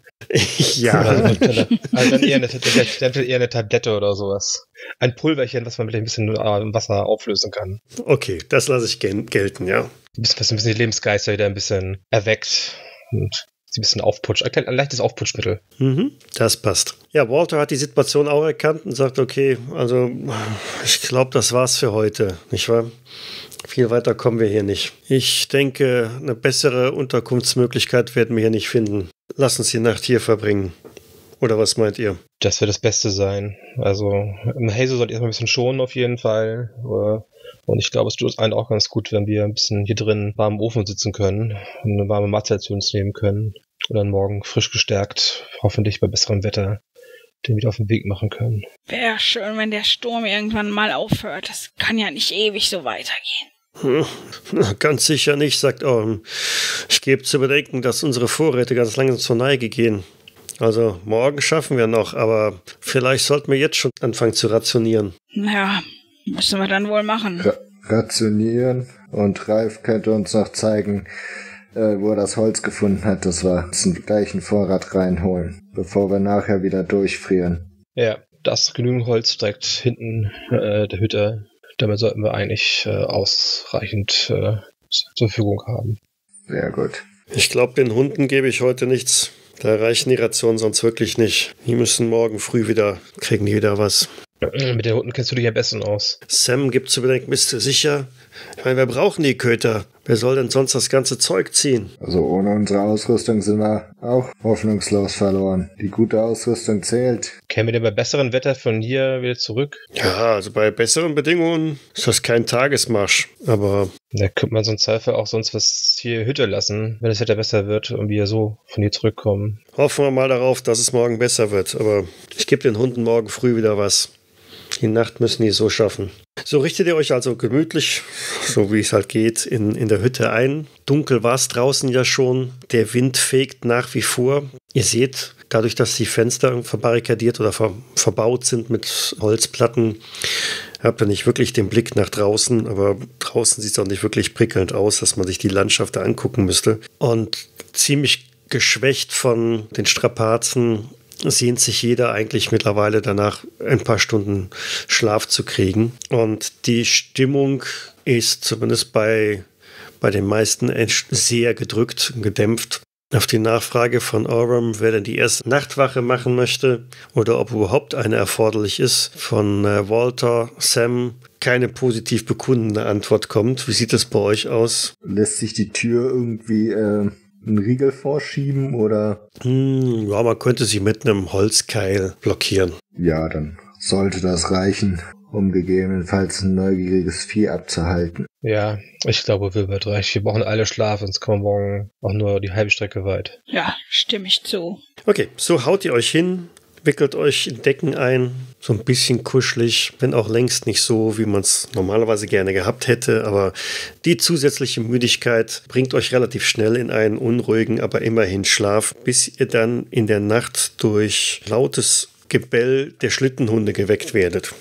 Ja. Also dann eher eine Tablette oder sowas. Ein Pulverchen, was man mit ein bisschen im Wasser auflösen kann. Okay, das lasse ich gelten, ja. Was ein bisschen die Lebensgeister wieder ein bisschen erweckt und sie ein bisschen aufputscht. Ein leichtes Aufputschmittel. Das passt. Ja, Walter hat die Situation auch erkannt und sagt, okay, also ich glaube, das war's für heute, nicht wahr? Viel weiter kommen wir hier nicht. Ich denke, eine bessere Unterkunftsmöglichkeit werden wir hier nicht finden. Lass uns die Nacht hier verbringen. Oder was meint ihr? Das wird das Beste sein. Also, Hazel sollte erstmal ein bisschen schonen auf jeden Fall. Und ich glaube, es tut uns allen auch ganz gut, wenn wir ein bisschen hier drin warm im Ofen sitzen können und eine warme Mahlzeit zu uns nehmen können. Und dann morgen frisch gestärkt, hoffentlich bei besserem Wetter, den wieder auf den Weg machen können. Wäre schön, wenn der Sturm irgendwann mal aufhört. Das kann ja nicht ewig so weitergehen. Ganz sicher nicht, sagt Orm. Ich gebe zu bedenken, dass unsere Vorräte ganz langsam zur Neige gehen. Also morgen schaffen wir noch, aber vielleicht sollten wir jetzt schon anfangen zu rationieren. Ja, müssen wir dann wohl machen. Rationieren, und Ralf könnte uns noch zeigen, wo er das Holz gefunden hat, dass wir den gleichen Vorrat reinholen, bevor wir nachher wieder durchfrieren. Ja, das genügend Holz direkt hinten der Hütte. Damit sollten wir eigentlich ausreichend zur Verfügung haben. Sehr gut. Ich glaube, den Hunden gebe ich heute nichts. Da reichen die Rationen sonst wirklich nicht. Die müssen morgen früh kriegen die wieder was. Mit den Hunden kennst du dich am besten aus. Sam gibt zu bedenken, bist du sicher? Ich meine, wir brauchen die Köter. Wer soll denn sonst das ganze Zeug ziehen? Also ohne unsere Ausrüstung sind wir auch hoffnungslos verloren. Die gute Ausrüstung zählt. Kämen wir denn bei besserem Wetter von hier wieder zurück? Ja, also bei besseren Bedingungen ist das kein Tagesmarsch. Aber da könnte man so einen Zweifel auch sonst was hier Hütte lassen, wenn das Wetter besser wird und wir so von hier zurückkommen. Hoffen wir mal darauf, dass es morgen besser wird. Aber ich gebe den Hunden morgen früh wieder was. Die Nacht müssen die so schaffen. So richtet ihr euch also gemütlich, so wie es halt geht, in der Hütte ein. Dunkel war es draußen ja schon. Der Wind fegt nach wie vor. Ihr seht, dadurch, dass die Fenster verbarrikadiert oder verbaut sind mit Holzplatten, habt ihr nicht wirklich den Blick nach draußen. Aber draußen sieht es auch nicht wirklich prickelnd aus, dass man sich die Landschaft da angucken müsste. Und ziemlich geschwächt von den Strapazen sehnt sich jeder eigentlich mittlerweile danach, ein paar Stunden Schlaf zu kriegen. Und die Stimmung ist zumindest bei den meisten sehr gedrückt, gedämpft. Auf die Nachfrage von Orm, wer denn die erste Nachtwache machen möchte oder ob überhaupt eine erforderlich ist, von Walter, Sam, keine positiv bekundende Antwort kommt. Wie sieht es bei euch aus? Lässt sich die Tür irgendwie einen Riegel vorschieben oder? Ja, man könnte sie mit einem Holzkeil blockieren. Ja, dann sollte das reichen, um gegebenenfalls ein neugieriges Vieh abzuhalten. Ja, ich glaube, wird reichen. Wir brauchen alle Schlaf, sonst kommen wir morgen auch nur die halbe Strecke weit. Ja, stimme ich zu. Okay, so haut ihr euch hin, wickelt euch in Decken ein, so ein bisschen kuschelig, wenn auch längst nicht so, wie man es normalerweise gerne gehabt hätte, aber die zusätzliche Müdigkeit bringt euch relativ schnell in einen unruhigen, aber immerhin Schlaf, bis ihr dann in der Nacht durch lautes Gebell der Schlittenhunde geweckt werdet.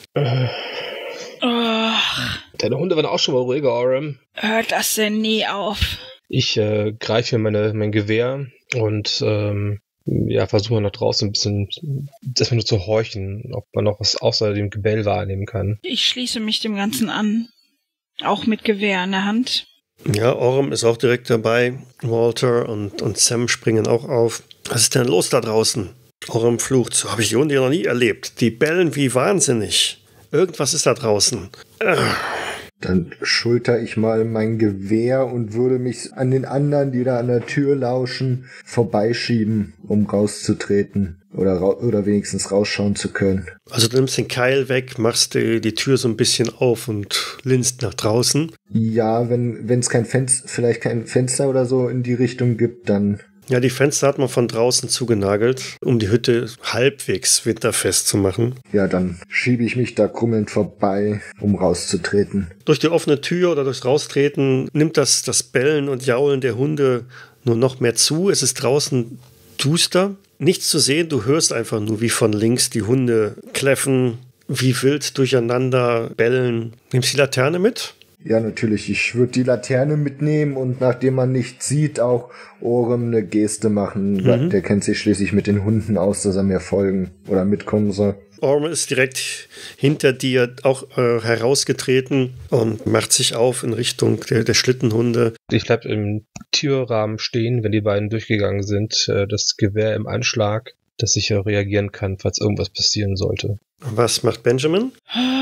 Oh, Deine Hunde waren auch schon mal ruhiger, Orem. hört das denn nie auf? Ich greife hier mein Gewehr und versuche nach draußen ein bisschen erstmal nur zu horchen, ob man noch was außer dem Gebell wahrnehmen kann. Ich schließe mich dem Ganzen an. Auch mit Gewehr in der Hand. Ja, Orm ist auch direkt dabei. Walter und Sam springen auch auf. Was ist denn los da draußen? Orm flucht. So habe ich die Hunde noch nie erlebt. Die bellen wie wahnsinnig. Irgendwas ist da draußen. Dann schulter ich mal mein Gewehr und würde mich an den anderen, die da an der Tür lauschen, vorbeischieben, um rauszutreten. oder wenigstens rausschauen zu können. Also du nimmst den Keil weg, machst die Tür so ein bisschen auf und linst nach draußen. Ja, wenn es vielleicht kein Fenster oder so in die Richtung gibt, dann... Ja, die Fenster hat man von draußen zugenagelt, um die Hütte halbwegs winterfest zu machen. Ja, dann schiebe ich mich da krummelnd vorbei, um rauszutreten. Durch die offene Tür oder durchs Raustreten nimmt das Bellen und Jaulen der Hunde nur noch mehr zu. Es ist draußen duster. Nichts zu sehen, du hörst einfach nur, wie von links die Hunde kläffen, wie wild durcheinander bellen. Nimmst du die Laterne mit? Ja, natürlich. Ich würde die Laterne mitnehmen und nachdem man nichts sieht, auch Orem eine Geste machen. Der kennt sich schließlich mit den Hunden aus, dass er mir folgen oder mitkommen soll. Orem ist direkt hinter dir auch herausgetreten und macht sich auf in Richtung der Schlittenhunde. Ich bleib im Türrahmen stehen, wenn die beiden durchgegangen sind. Das Gewehr im Anschlag, dass ich reagieren kann, falls irgendwas passieren sollte. Was macht Benjamin?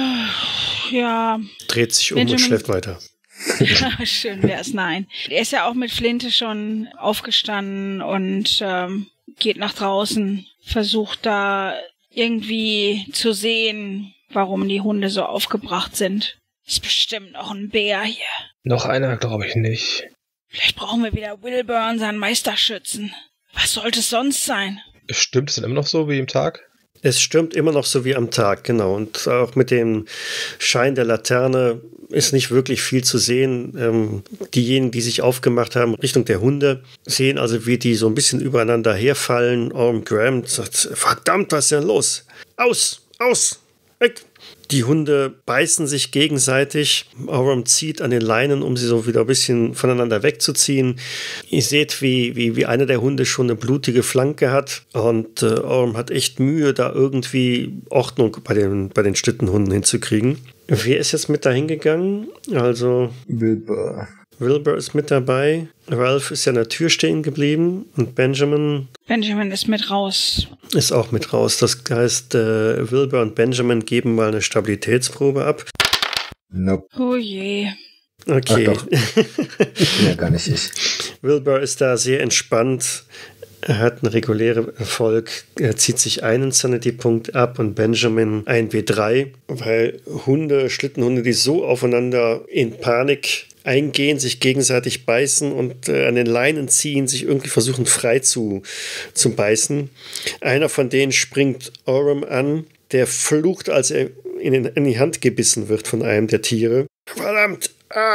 Ja. Dreht sich um und schläft weiter. Ja, schön wär's, nein. Er ist ja auch mit Flinte schon aufgestanden und geht nach draußen, versucht da irgendwie zu sehen, warum die Hunde so aufgebracht sind. Ist bestimmt noch ein Bär hier. Noch einer, glaube ich nicht. Vielleicht brauchen wir wieder Wilbur, seinen Meisterschützen. Was sollte es sonst sein? Stimmt es denn immer noch so wie im Tag? Es stürmt immer noch so wie am Tag, genau. Und auch mit dem Schein der Laterne ist nicht wirklich viel zu sehen. Diejenigen, die sich aufgemacht haben Richtung der Hunde, sehen also, wie die so ein bisschen übereinander herfallen. Orem Graham sagt, verdammt, was ist denn los? Aus, weg! Die Hunde beißen sich gegenseitig. Orem zieht an den Leinen, um sie so wieder ein bisschen voneinander wegzuziehen. Ihr seht, wie einer der Hunde schon eine blutige Flanke hat. Und Orem hat echt Mühe, da irgendwie Ordnung bei den Schlittenhunden hinzukriegen. Wer ist jetzt mit dahin gegangen? Also Wilbur ist mit dabei. Ralph ist ja an der Tür stehen geblieben. Und Benjamin ist mit raus. Ist auch mit raus. Das heißt, Wilbur und Benjamin geben mal eine Stabilitätsprobe ab. Nope. Oh je. Okay. Ach doch. Ja, gar nicht ich. Wilbur ist da sehr entspannt. Er hat einen regulären Erfolg. Er zieht sich einen Sanity-Punkt ab und Benjamin ein W3, weil Schlittenhunde, die so aufeinander in Panik eingehen, sich gegenseitig beißen und an den Leinen ziehen, sich irgendwie versuchen frei zu beißen. Einer von denen springt Orem an, der flucht, als er in die Hand gebissen wird von einem der Tiere. Verdammt!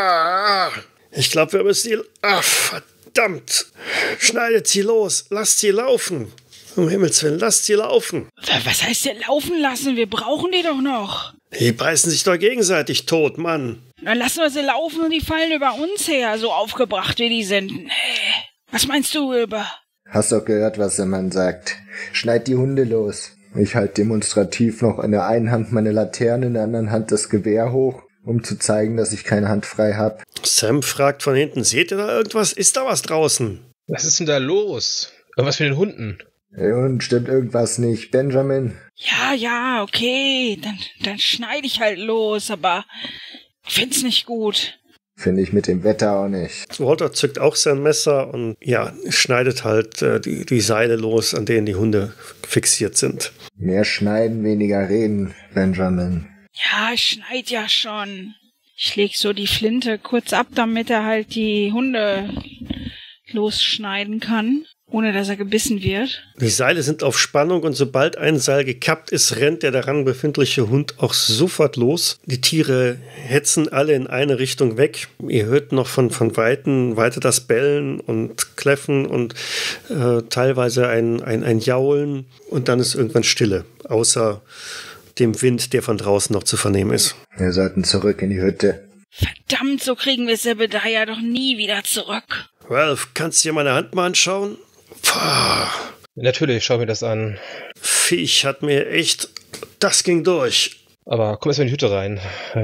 Ich glaube, wir müssen verdammt! Schneidet sie los! Lasst sie laufen! Um Himmels Willen, lasst sie laufen! Was heißt denn laufen lassen? Wir brauchen die doch noch. Die beißen sich doch gegenseitig tot, Mann! Dann lassen wir sie laufen und die fallen über uns her, so aufgebracht wie die sind. Was meinst du, Wilbur? Hast doch gehört, was der Mann sagt. Schneid die Hunde los. Ich halte demonstrativ noch in der einen Hand meine Laterne, in der anderen Hand das Gewehr hoch, um zu zeigen, dass ich keine Hand frei habe. Sam fragt von hinten, seht ihr da irgendwas? Ist da was draußen? Was ist denn da los? Irgendwas mit den Hunden? Und stimmt irgendwas nicht, Benjamin? Ja, okay. Dann schneide ich halt los, aber ich find's nicht gut. Finde ich mit dem Wetter auch nicht. Walter zückt auch sein Messer und schneidet halt die Seile los, an denen die Hunde fixiert sind. Mehr schneiden, weniger reden, Benjamin. Ja, ich schneid ja schon. Ich leg so die Flinte kurz ab, damit er halt die Hunde losschneiden kann, ohne dass er gebissen wird. Die Seile sind auf Spannung und sobald ein Seil gekappt ist, rennt der daran befindliche Hund auch sofort los. Die Tiere hetzen alle in eine Richtung weg. Ihr hört noch von Weitem weiter das Bellen und Kläffen und teilweise ein Jaulen und dann ist irgendwann Stille, außer dem Wind, der von draußen noch zu vernehmen ist. Wir sollten zurück in die Hütte. Verdammt, so kriegen wir Zebediah doch nie wieder zurück. Ralph, kannst du dir meine Hand mal anschauen? Natürlich, schau mir das an. Viech hat mir echt... Das ging durch. Aber komm erst mal in die Hütte rein.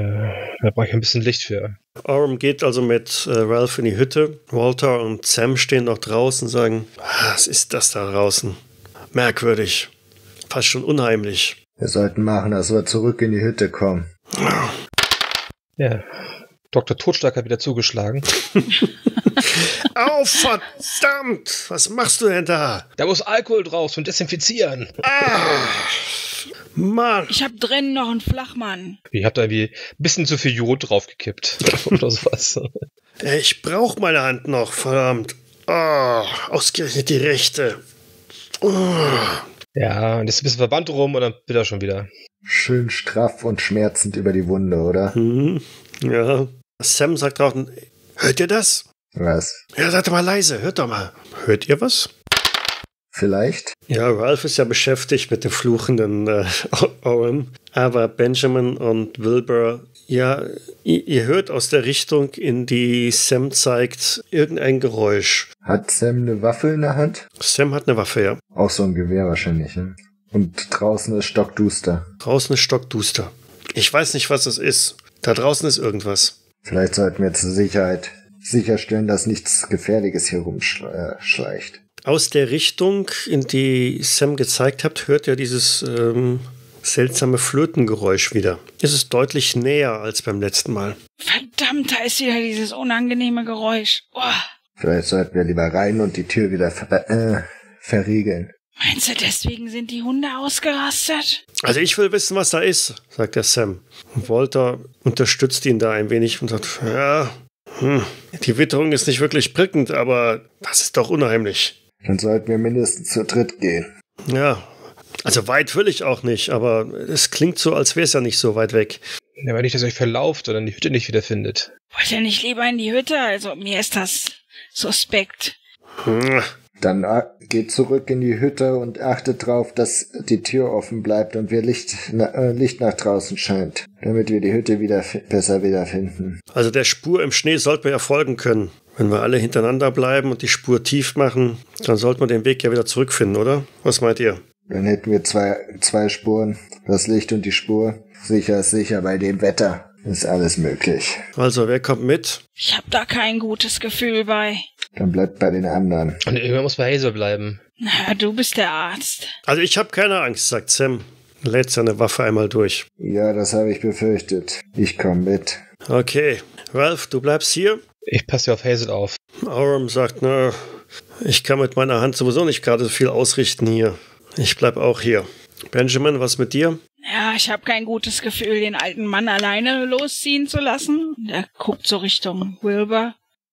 Da brauche ich ein bisschen Licht für. Orem geht also mit Ralph in die Hütte. Walter und Sam stehen noch draußen und sagen, was ist das da draußen? Merkwürdig. Fast schon unheimlich. Wir sollten machen, dass wir zurück in die Hütte kommen. Ja, Dr. Totschlag hat wieder zugeschlagen. Au, verdammt! Was machst du denn da? Da muss Alkohol drauf zum Desinfizieren. Mann! Ich hab drinnen noch einen Flachmann. Ich hab da irgendwie ein bisschen zu viel Jod draufgekippt. Oder sowas. Ich brauch meine Hand noch, verdammt. Ausgerechnet die rechte. Ja, und jetzt ein bisschen Verband rum und dann wird er schon wieder. Schön straff und schmerzend über die Wunde, oder? Ja. Sam sagt draußen, hört ihr das? Was? Ja, seid doch mal leise, hört doch mal. Hört ihr was? Vielleicht? Ja, Ralph ist ja beschäftigt mit dem fluchenden Owen. Aber Benjamin und Wilbur, ja, ihr hört aus der Richtung, in die Sam zeigt, irgendein Geräusch. Hat Sam eine Waffe in der Hand? Sam hat eine Waffe, ja. Auch so ein Gewehr wahrscheinlich, ne? Und draußen ist stockduster. Draußen ist stockduster. Ich weiß nicht, was es ist. Da draußen ist irgendwas. Vielleicht sollten wir zur Sicherheit sicherstellen, dass nichts Gefährliches hier rumschleicht. Aus der Richtung, in die Sam gezeigt hat, hört ihr dieses seltsame Flötengeräusch wieder. Es ist deutlich näher als beim letzten Mal. Verdammt, da ist wieder dieses unangenehme Geräusch. Oh. Vielleicht sollten wir lieber rein und die Tür wieder verriegeln. Meinst du, deswegen sind die Hunde ausgerastet? Also ich will wissen, was da ist, sagt der Sam. Walter unterstützt ihn da ein wenig und sagt, ja, die Witterung ist nicht wirklich prickelnd, aber das ist doch unheimlich. Dann sollten wir mindestens zu dritt gehen. Ja, also weit will ich auch nicht, aber es klingt so, als wäre es ja nicht so weit weg. Ja, weil nicht, dass ihr euch verlauft oder die Hütte nicht wiederfindet. Wollt ihr nicht lieber in die Hütte? Also mir ist das suspekt. Dann geht zurück in die Hütte und achtet drauf, dass die Tür offen bleibt und wir Licht nach draußen scheint, damit wir die Hütte besser wiederfinden. Also der Spur im Schnee sollten wir ja folgen können. Wenn wir alle hintereinander bleiben und die Spur tief machen, dann sollte man den Weg ja wieder zurückfinden, oder? Was meint ihr? Dann hätten wir zwei Spuren, das Licht und die Spur. Sicher ist sicher, bei dem Wetter ist alles möglich. Also, wer kommt mit? Ich hab da kein gutes Gefühl bei. Dann bleibt bei den anderen. Und irgendwann muss bei Hazel bleiben. Na, du bist der Arzt. Also ich habe keine Angst, sagt Sam. Lädt seine Waffe einmal durch. Ja, das habe ich befürchtet. Ich komme mit. Okay. Ralph, du bleibst hier? Ich passe ja auf Hazel auf. Oram sagt, na, ich kann mit meiner Hand sowieso nicht gerade so viel ausrichten hier. Ich bleib auch hier. Benjamin, was mit dir? Ja, ich hab kein gutes Gefühl, den alten Mann alleine losziehen zu lassen. Der guckt so Richtung Wilbur.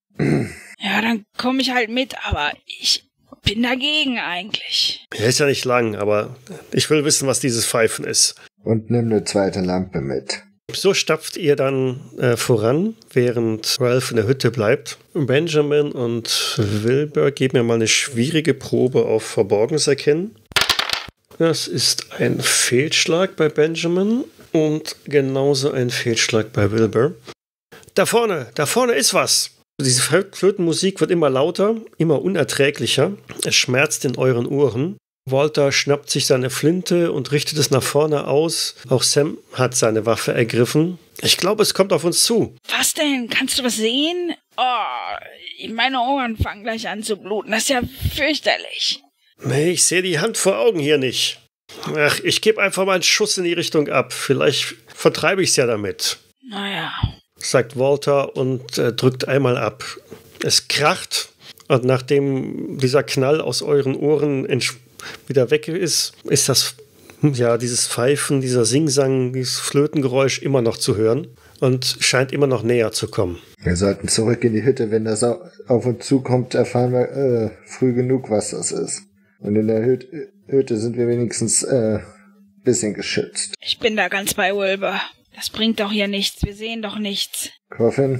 Ja, dann komme ich halt mit, aber ich bin dagegen eigentlich. Er ist ja nicht lang, aber ich will wissen, was dieses Pfeifen ist. Und nimm eine zweite Lampe mit. So stapft ihr dann voran, während Ralph in der Hütte bleibt. Benjamin und Wilbur geben mir mal eine schwierige Probe auf Verborgenes erkennen. Das ist ein Fehlschlag bei Benjamin und genauso ein Fehlschlag bei Wilbur. Da vorne ist was. Diese Flötenmusik wird immer lauter, immer unerträglicher. Es schmerzt in euren Ohren. Walter schnappt sich seine Flinte und richtet es nach vorne aus. Auch Sam hat seine Waffe ergriffen. Ich glaube, es kommt auf uns zu. Was denn? Kannst du was sehen? Oh, meine Ohren fangen gleich an zu bluten. Das ist ja fürchterlich. Nee, ich sehe die Hand vor Augen hier nicht. Ach, ich gebe einfach mal einen Schuss in die Richtung ab. Vielleicht vertreibe ich es ja damit. Naja, sagt Walter und drückt einmal ab. Es kracht und nachdem dieser Knall aus euren Ohren wieder weg ist, ist das, ja, dieses Pfeifen, dieser Singsang, dieses Flötengeräusch immer noch zu hören und scheint immer noch näher zu kommen. Wir sollten zurück in die Hütte. Wenn das auf uns zukommt, erfahren wir früh genug, was das ist. Und in der Hütte sind wir wenigstens bisschen geschützt. ich bin da ganz bei Wilbur. Das bringt doch hier nichts. Wir sehen doch nichts. Coffin?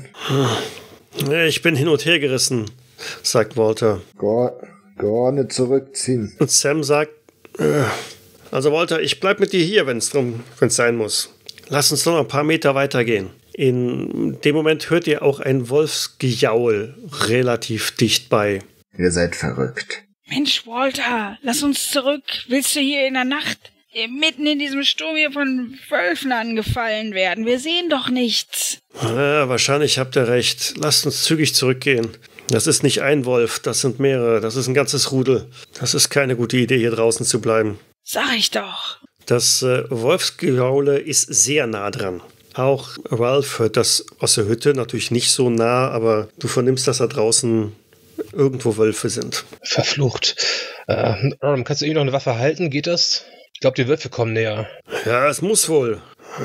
Ich bin hin und her gerissen, sagt Walter. Geordnet zurückziehen. Und Sam sagt, also Walter, ich bleib mit dir hier, wenn es sein muss. Lass uns noch ein paar Meter weitergehen. In dem Moment hört ihr auch ein Wolfsgejaul relativ dicht bei. Ihr seid verrückt. Mensch, Walter, lass uns zurück. Willst du hier in der Nacht mitten in diesem Sturm hier von Wölfen angefallen werden? Wir sehen doch nichts. Ja, wahrscheinlich habt ihr recht. Lasst uns zügig zurückgehen. Das ist nicht ein Wolf, das sind mehrere. Das ist ein ganzes Rudel. Das ist keine gute Idee, hier draußen zu bleiben. Sag ich doch. Das Wolfsgejaule ist sehr nah dran. Auch Ralph hört das aus der Hütte, natürlich nicht so nah, aber du vernimmst, dass da draußen irgendwo Wölfe sind. Verflucht. Kannst du irgendwie noch eine Waffe halten? Geht das? Ich glaube, die Wölfe kommen näher. Ja, es muss wohl.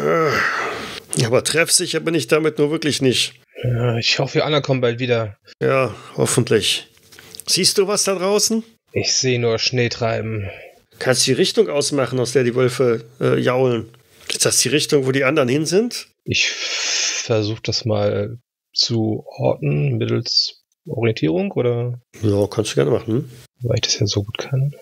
Aber treffsicher bin ich damit nur wirklich nicht. Ja, ich hoffe, wir anderen kommen bald wieder. Ja, hoffentlich. Siehst du was da draußen? Ich sehe nur Schnee treiben. Kannst du die Richtung ausmachen, aus der die Wölfe jaulen? Ist das die Richtung, wo die anderen hin sind? Ich versuche das mal zu orten mittels Orientierung, oder? Ja, kannst du gerne machen. Weil ich das ja so gut kann.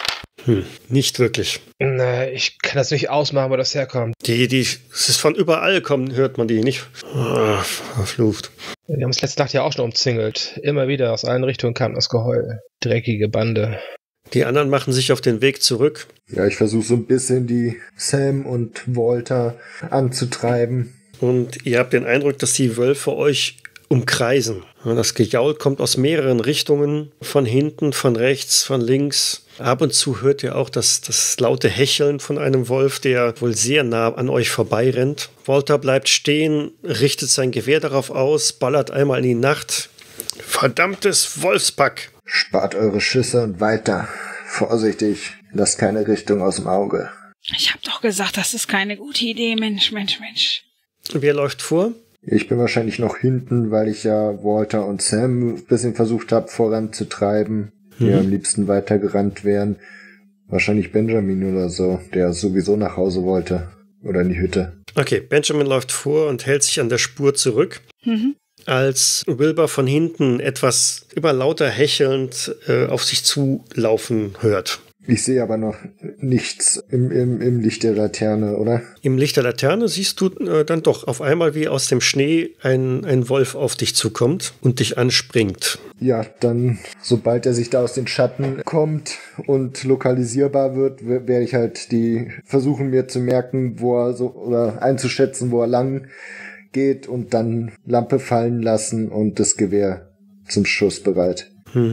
Nicht wirklich. Na, ich kann das nicht ausmachen, wo das herkommt. Es ist von überall kommen, hört man die nicht. Verflucht. Wir haben es letzte Nacht ja auch schon umzingelt. Immer wieder aus allen Richtungen kam das Geheul. Dreckige Bande. Die anderen machen sich auf den Weg zurück. Ja, ich versuche so ein bisschen die Sam und Walter anzutreiben. Und ihr habt den Eindruck, dass die Wölfe euch umkreisen. Das Gejaul kommt aus mehreren Richtungen, von hinten, von rechts, von links. Ab und zu hört ihr auch das laute Hecheln von einem Wolf, der wohl sehr nah an euch vorbeirennt. Walter bleibt stehen, richtet sein Gewehr darauf aus, ballert einmal in die Nacht. Verdammtes Wolfspack! Spart eure Schüsse und weiter. Vorsichtig, lasst keine Richtung aus dem Auge. Ich hab doch gesagt, das ist keine gute Idee, Mensch. Wer läuft vor? Ich bin wahrscheinlich noch hinten, weil ich ja Walter und Sam ein bisschen versucht habe voranzutreiben, die am liebsten weitergerannt wären. Wahrscheinlich Benjamin oder so, der sowieso nach Hause wollte. Oder in die Hütte. Okay, Benjamin läuft vor und hält sich an der Spur zurück. Als Wilbur von hinten etwas überlauter hechelnd auf sich zulaufen hört. Ich sehe aber noch nichts im Licht der Laterne, oder? Im Licht der Laterne siehst du dann doch auf einmal, wie aus dem Schnee ein Wolf auf dich zukommt und dich anspringt. Ja, dann, sobald er sich da aus den Schatten kommt und lokalisierbar wird, werde ich halt versuchen mir zu merken, wo er so, oder einzuschätzen, wo er lang geht und dann Lampe fallen lassen und das Gewehr zum Schuss bereit.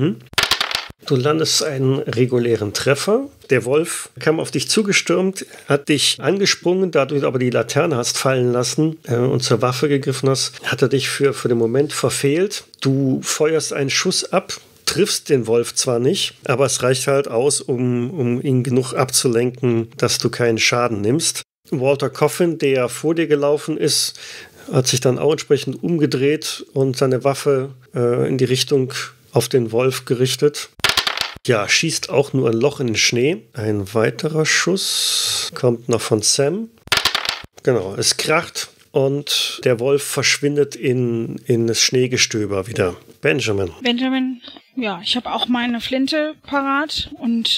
Du landest einen regulären Treffer. Der Wolf kam auf dich zugestürmt, hat dich angesprungen, da du aber die Laterne hast fallen lassen und zur Waffe gegriffen hast, hat er dich für den Moment verfehlt. Du feuerst einen Schuss ab, triffst den Wolf zwar nicht, aber es reicht halt aus, um ihn genug abzulenken, dass du keinen Schaden nimmst. Walter Coffin, der vor dir gelaufen ist, hat sich dann auch entsprechend umgedreht und seine Waffe in die Richtung auf den Wolf gerichtet. Ja, schießt auch nur ein Loch in den Schnee. Ein weiterer Schuss kommt noch von Sam. Genau, es kracht und der Wolf verschwindet in das Schneegestöber wieder. Benjamin, Ja, ich habe auch meine Flinte parat und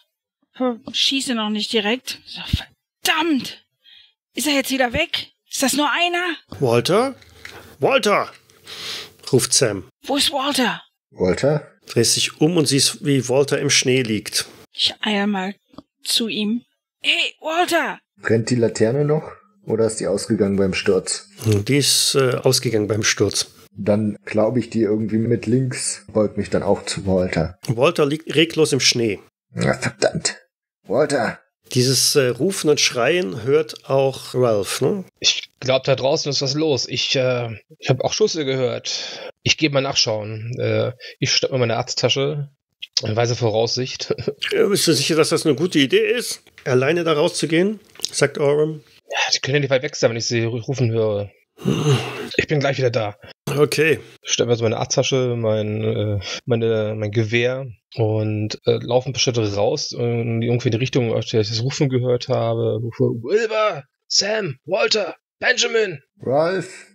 schieße noch nicht direkt. So, verdammt! Ist er jetzt wieder weg? Ist das nur einer? Walter? Walter! Ruft Sam. Wo ist Walter? Walter? Drehst dich um und siehst, wie Walter im Schnee liegt. Ich eier mal zu ihm. Hey, Walter! Brennt die Laterne noch? Oder ist die ausgegangen beim Sturz? Die ist ausgegangen beim Sturz. Dann glaube ich die irgendwie mit links, beug mich dann auch zu Walter. Walter liegt reglos im Schnee. Na, verdammt. Walter! Dieses Rufen und Schreien hört auch Ralph, ne? Ich glaube, da draußen ist was los. Ich habe auch Schüsse gehört. Ich gehe mal nachschauen. Ich schnapp mir meine Arzttasche. Weise Voraussicht. Bist du sicher, dass das eine gute Idee ist, alleine da rauszugehen? Sagt Oram. Ja, die können ja nicht weit weg sein, wenn ich sie rufen höre. Ich bin gleich wieder da. Okay. Ich stelle mir so meine Arzttasche, mein Gewehr und laufe ein paar Schritte raus und irgendwie in die Richtung, aus der ich das Rufen gehört habe. Wilbur, Sam, Walter, Benjamin. Ralph!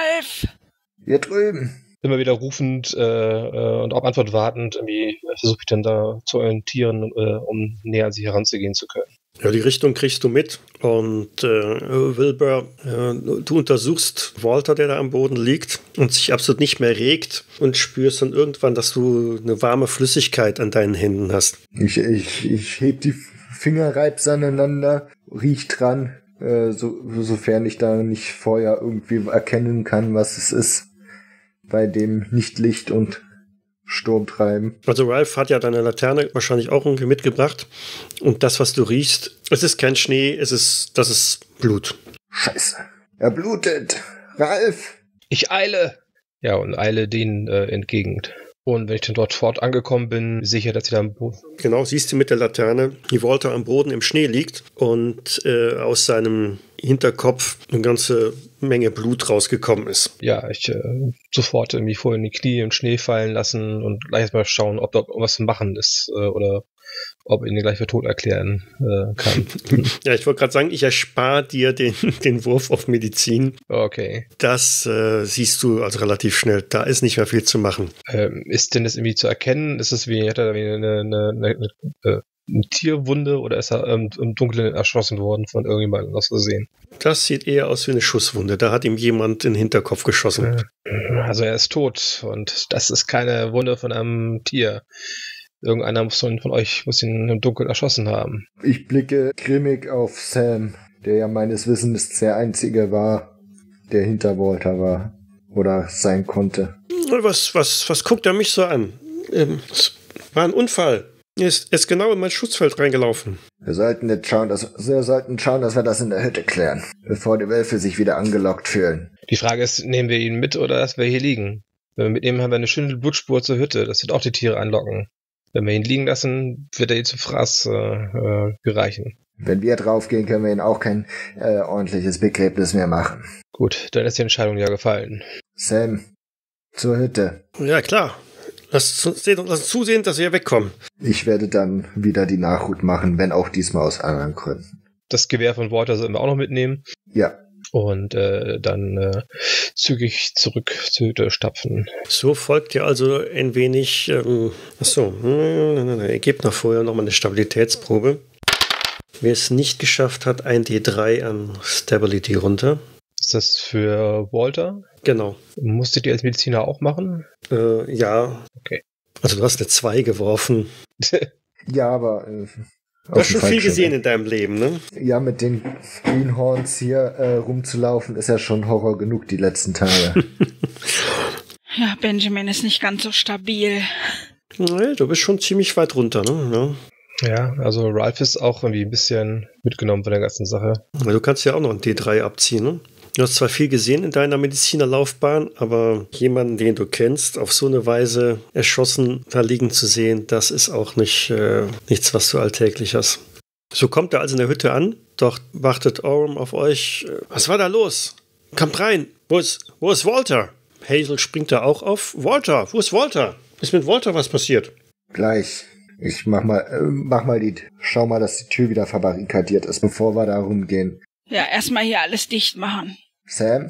Hier drüben! Immer wieder rufend und auf Antwort wartend, irgendwie versuche ich dann da zu orientieren, um näher an sie heranzugehen zu können. Ja, die Richtung kriegst du mit und Wilbur, du untersuchst Walter, der da am Boden liegt und sich absolut nicht mehr regt und spürst dann irgendwann, dass du eine warme Flüssigkeit an deinen Händen hast. Ich heb die Finger, reib's aneinander, riech dran, sofern ich da nicht vorher irgendwie erkennen kann, was es ist, bei dem Nichtlicht und Sturmtreiben. Also Ralph hat ja deine Laterne wahrscheinlich auch irgendwie mitgebracht. Und das, was du riechst, es ist kein Schnee, das ist Blut. Scheiße. Er blutet. Ralf! Ich eile! Ja, und eile denen entgegen. Und wenn ich dann dort fort angekommen bin, sicher, dass sie da am Boden... Genau, siehst du mit der Laterne, wie Walter am Boden im Schnee liegt und aus seinem Hinterkopf eine ganze Menge Blut rausgekommen ist. Ja, ich sofort irgendwie vorher in die Knie im Schnee fallen lassen und gleich erstmal schauen, ob da irgendwas zu machen ist oder ob ich ihn gleich für tot erklären kann. Ja, ich wollte gerade sagen, ich erspare dir den Wurf auf Medizin. Okay. Das siehst du also relativ schnell. Da ist nicht mehr viel zu machen. Ist denn das irgendwie zu erkennen? Ist es hat er eine Tierwunde oder ist er im Dunkeln erschossen worden von irgendjemandem aus Versehen? Das sieht eher aus wie eine Schusswunde. Da hat ihm jemand in den Hinterkopf geschossen. Also er ist tot und das ist keine Wunde von einem Tier. Irgendeiner von euch muss ihn im Dunkeln erschossen haben. Ich blicke grimmig auf Sam, der ja meines Wissens der Einzige war, der hinter Walter war oder sein konnte. Was guckt er mich so an? Es war ein Unfall. Er ist genau in mein Schutzfeld reingelaufen. Wir sollten schauen, dass wir das in der Hütte klären, bevor die Wölfe sich wieder angelockt fühlen. Die Frage ist, nehmen wir ihn mit oder lassen wir hier liegen? Wenn wir mitnehmen, haben wir eine schöne Blutspur zur Hütte. Das wird auch die Tiere anlocken. Wenn wir ihn liegen lassen, wird er ihn zu Fraß gereichen. Wenn wir draufgehen, können wir ihnen auch kein ordentliches Begräbnis mehr machen. Gut, dann ist die Entscheidung ja gefallen. Sam, zur Hütte. Ja, klar. Lass uns zusehen, dass wir wegkommen. Ich werde dann wieder die Nachhut machen, wenn auch diesmal aus anderen Gründen. Das Gewehr von Walter sollen wir auch noch mitnehmen. Ja. Und dann zügig zurück zur Hütte stapfen. So folgt ja also ein wenig... Ihr gebt noch vorher nochmal eine Stabilitätsprobe. Wer es nicht geschafft hat, ein D3 an Stability runter. Ist das für Walter? Genau. Musstet ihr als Mediziner auch machen? Ja. Okay. Also du hast eine 2 geworfen. Ja, aber... Du hast schon viel gesehen in deinem Leben, ne? Ja, mit den Greenhorns hier rumzulaufen, ist ja schon Horror genug die letzten Tage. Ja, Benjamin ist nicht ganz so stabil. Nee, du bist schon ziemlich weit runter, ne? Ja, also Ralph ist auch irgendwie ein bisschen mitgenommen von der ganzen Sache. Ja, du kannst ja auch noch ein D3 abziehen, ne? Du hast zwar viel gesehen in deiner Medizinerlaufbahn, aber jemanden, den du kennst, auf so eine Weise erschossen da liegen zu sehen, das ist auch nicht nichts, was du alltäglich hast. So kommt er also in der Hütte an, dort wartet Orm auf euch. Was war da los? Kommt rein. Wo ist Walter? Hazel springt da auch auf. Walter, wo ist Walter? Ist mit Walter was passiert? Gleich. Ich schau mal, dass die Tür wieder verbarrikadiert ist, bevor wir da rumgehen. Ja, erstmal hier alles dicht machen. Sam,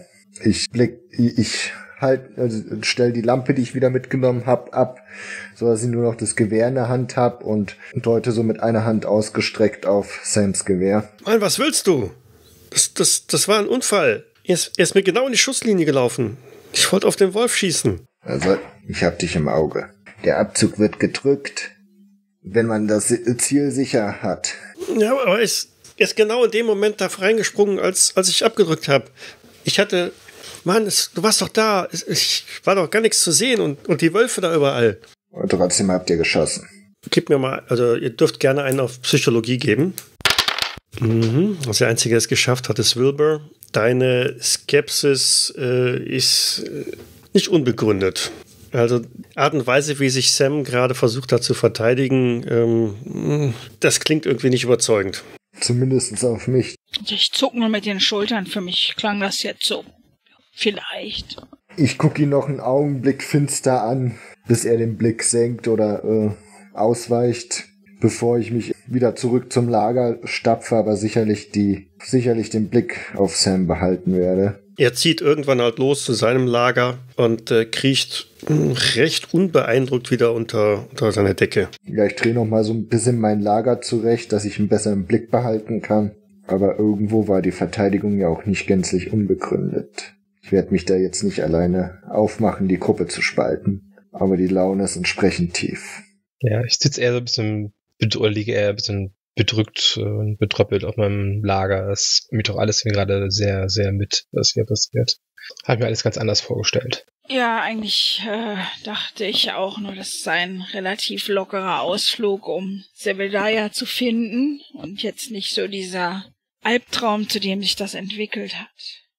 stell die Lampe, die ich wieder mitgenommen habe, ab, so dass ich nur noch das Gewehr in der Hand habe und deute so mit einer Hand ausgestreckt auf Sams Gewehr. Mann, was willst du? Das war ein Unfall. Er ist mir genau in die Schusslinie gelaufen. Ich wollte auf den Wolf schießen. Also, ich hab dich im Auge. Der Abzug wird gedrückt, wenn man das Ziel sicher hat. Ja, aber er ist genau in dem Moment da reingesprungen, als ich abgedrückt habe. Ich hatte... Mann, du warst doch da. Ich war doch gar nichts zu sehen und die Wölfe da überall. Und trotzdem habt ihr geschossen. Gib mir mal... Also, ihr dürft gerne einen auf Psychologie geben. Also der Einzige, der es geschafft hat, ist Wilbur. Deine Skepsis ist nicht unbegründet. Also Art und Weise, wie sich Sam gerade versucht hat zu verteidigen, das klingt irgendwie nicht überzeugend. Zumindest auf mich. Ich zuck nur mit den Schultern. Für mich klang das jetzt so. Vielleicht. Ich gucke ihn noch einen Augenblick finster an, bis er den Blick senkt oder ausweicht, bevor ich mich wieder zurück zum Lager stapfe, aber sicherlich den Blick auf Sam behalten werde. Er zieht irgendwann halt los zu seinem Lager und kriecht recht unbeeindruckt wieder unter seine Decke. Ja, ich drehe noch mal so ein bisschen mein Lager zurecht, dass ich einen besseren Blick behalten kann. Aber irgendwo war die Verteidigung ja auch nicht gänzlich unbegründet. Ich werde mich da jetzt nicht alleine aufmachen, die Gruppe zu spalten. Aber die Laune ist entsprechend tief. Ja, ich sitze eher so ein bisschen, liege eher ein bisschen bedrückt und betröppelt auf meinem Lager. Das ist mir doch alles gerade sehr, sehr mit, was hier passiert. Habe mir alles ganz anders vorgestellt. Ja, eigentlich dachte ich auch nur, das sei ein relativ lockerer Ausflug, um Zebediah zu finden und jetzt nicht so dieser Albtraum, zu dem sich das entwickelt hat.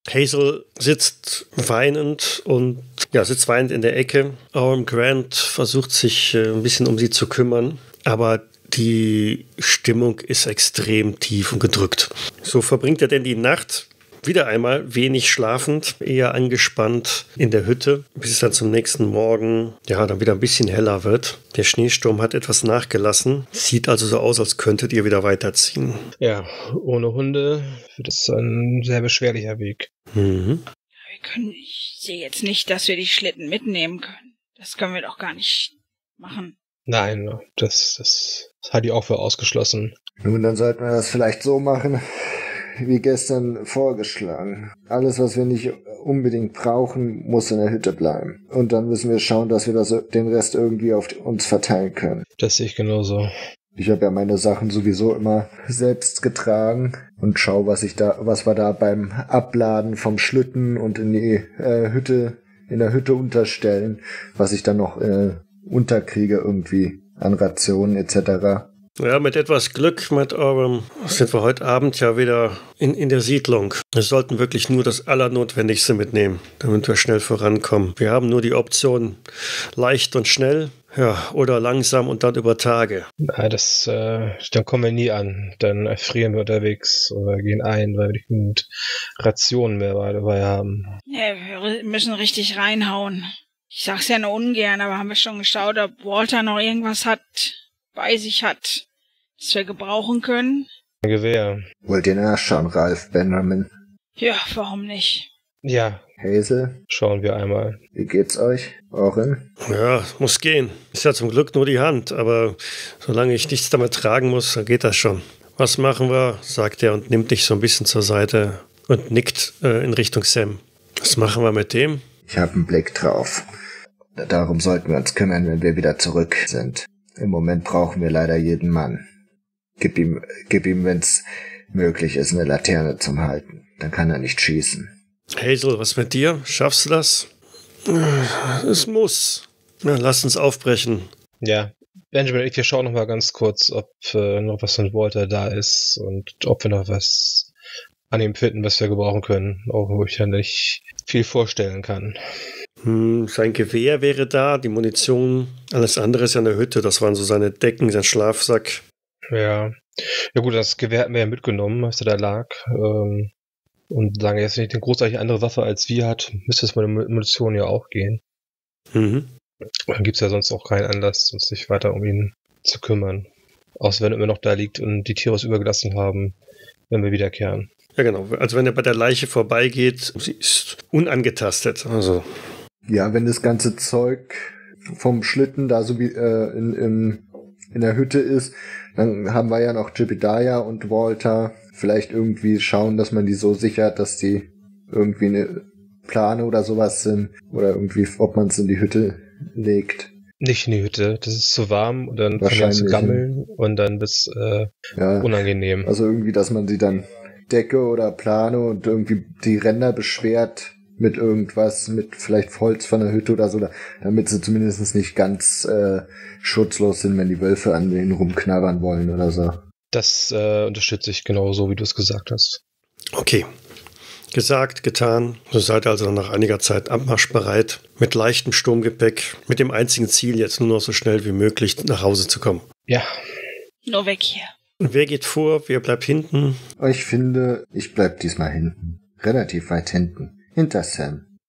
Hazel sitzt weinend in der Ecke. Orm Grant versucht sich ein bisschen um sie zu kümmern, aber die Stimmung ist extrem tief und gedrückt. So verbringt er denn die Nacht wieder einmal wenig schlafend, eher angespannt in der Hütte, bis es dann zum nächsten Morgen dann wieder ein bisschen heller wird. Der Schneesturm hat etwas nachgelassen. Sieht also so aus, als könntet ihr wieder weiterziehen. Ja, ohne Hunde wird es ein sehr beschwerlicher Weg. Mhm. Ich sehe jetzt nicht, dass wir die Schlitten mitnehmen können. Das können wir doch gar nicht machen. Nein, das hat die auch für ausgeschlossen. Nun, dann sollten wir das vielleicht so machen, wie gestern vorgeschlagen. Alles, was wir nicht unbedingt brauchen, muss in der Hütte bleiben. Und dann müssen wir schauen, dass wir den Rest irgendwie auf uns verteilen können. Das sehe ich genauso. Ich habe ja meine Sachen sowieso immer selbst getragen und schau, was wir da beim Abladen vom Schlitten und in der Hütte unterstellen, was ich dann noch unterkriege irgendwie an Rationen etc. Ja, mit etwas Glück, mit Orm, sind wir heute Abend ja wieder in der Siedlung. Wir sollten wirklich nur das Allernotwendigste mitnehmen, damit wir schnell vorankommen. Wir haben nur die Option leicht und schnell, oder langsam und dann über Tage. Na, dann kommen wir nie an. Dann erfrieren wir unterwegs oder gehen ein, weil wir nicht genügend Rationen mehr dabei haben. Ja, wir müssen richtig reinhauen. Ich sag's ja nur ungern, aber haben wir schon geschaut, ob Walter noch irgendwas bei sich hat, das wir gebrauchen können? Ein Gewehr. Wollt ihr nachschauen, Ralph, Benjamin? Ja, warum nicht? Ja. Hazel? Schauen wir einmal. Wie geht's euch, Orrin? Ja, muss gehen. Ist ja zum Glück nur die Hand, aber solange ich nichts damit tragen muss, dann geht das schon. Was machen wir, sagt er und nimmt dich so ein bisschen zur Seite und nickt in Richtung Sam. Was machen wir mit dem? Ich habe einen Blick drauf. Darum sollten wir uns kümmern, wenn wir wieder zurück sind. Im Moment brauchen wir leider jeden Mann. Gib ihm, wenn es möglich ist, eine Laterne zum Halten. Dann kann er nicht schießen. Hazel, was mit dir? Schaffst du das? Es muss. Na, lass uns aufbrechen. Ja, Benjamin und ich, wir schauen noch mal ganz kurz, ob noch was von Walter da ist und ob wir noch was an ihm finden, was wir gebrauchen können. Auch wo ich ja nicht viel vorstellen kann. Sein Gewehr wäre da, die Munition, alles andere ist ja in der Hütte. Das waren so seine Decken, sein Schlafsack. Ja gut, das Gewehr hatten wir ja mitgenommen, als er da lag. Und sagen, jetzt nicht eine großartig andere Waffe als wir hat, müsste es mit der Munition ja auch gehen. Mhm. Dann gibt's ja sonst auch keinen Anlass, uns sich weiter um ihn zu kümmern. Außer wenn er immer noch da liegt und die Tiere was übergelassen haben, wenn wir wiederkehren. Ja, genau. Also wenn er bei der Leiche vorbeigeht, sie ist unangetastet. Also. Ja, wenn das ganze Zeug vom Schlitten da so wie in der Hütte ist, dann haben wir ja noch Jebediah und Walter. Vielleicht irgendwie schauen, dass man die so sichert, dass die irgendwie eine Plane oder sowas sind. Oder irgendwie, ob man es in die Hütte legt. Nicht in die Hütte, das ist zu warm und dann fangen wir an zu gammeln und dann wird's unangenehm. Also irgendwie, dass man sie dann Decke oder Plane und irgendwie die Ränder beschwert mit irgendwas, mit vielleicht Holz von der Hütte oder so, damit sie zumindest nicht ganz schutzlos sind, wenn die Wölfe an denen rumknabbern wollen oder so. Das unterstütze ich genau so, wie du es gesagt hast. Okay. Gesagt, getan. So seid ihr also nach einiger Zeit abmarschbereit, mit leichtem Sturmgepäck, mit dem einzigen Ziel, jetzt nur noch so schnell wie möglich nach Hause zu kommen. Ja. Nur weg hier. Und wer geht vor? Wer bleibt hinten? Ich finde, ich bleib diesmal hinten. Relativ weit hinten. Hinter Sam.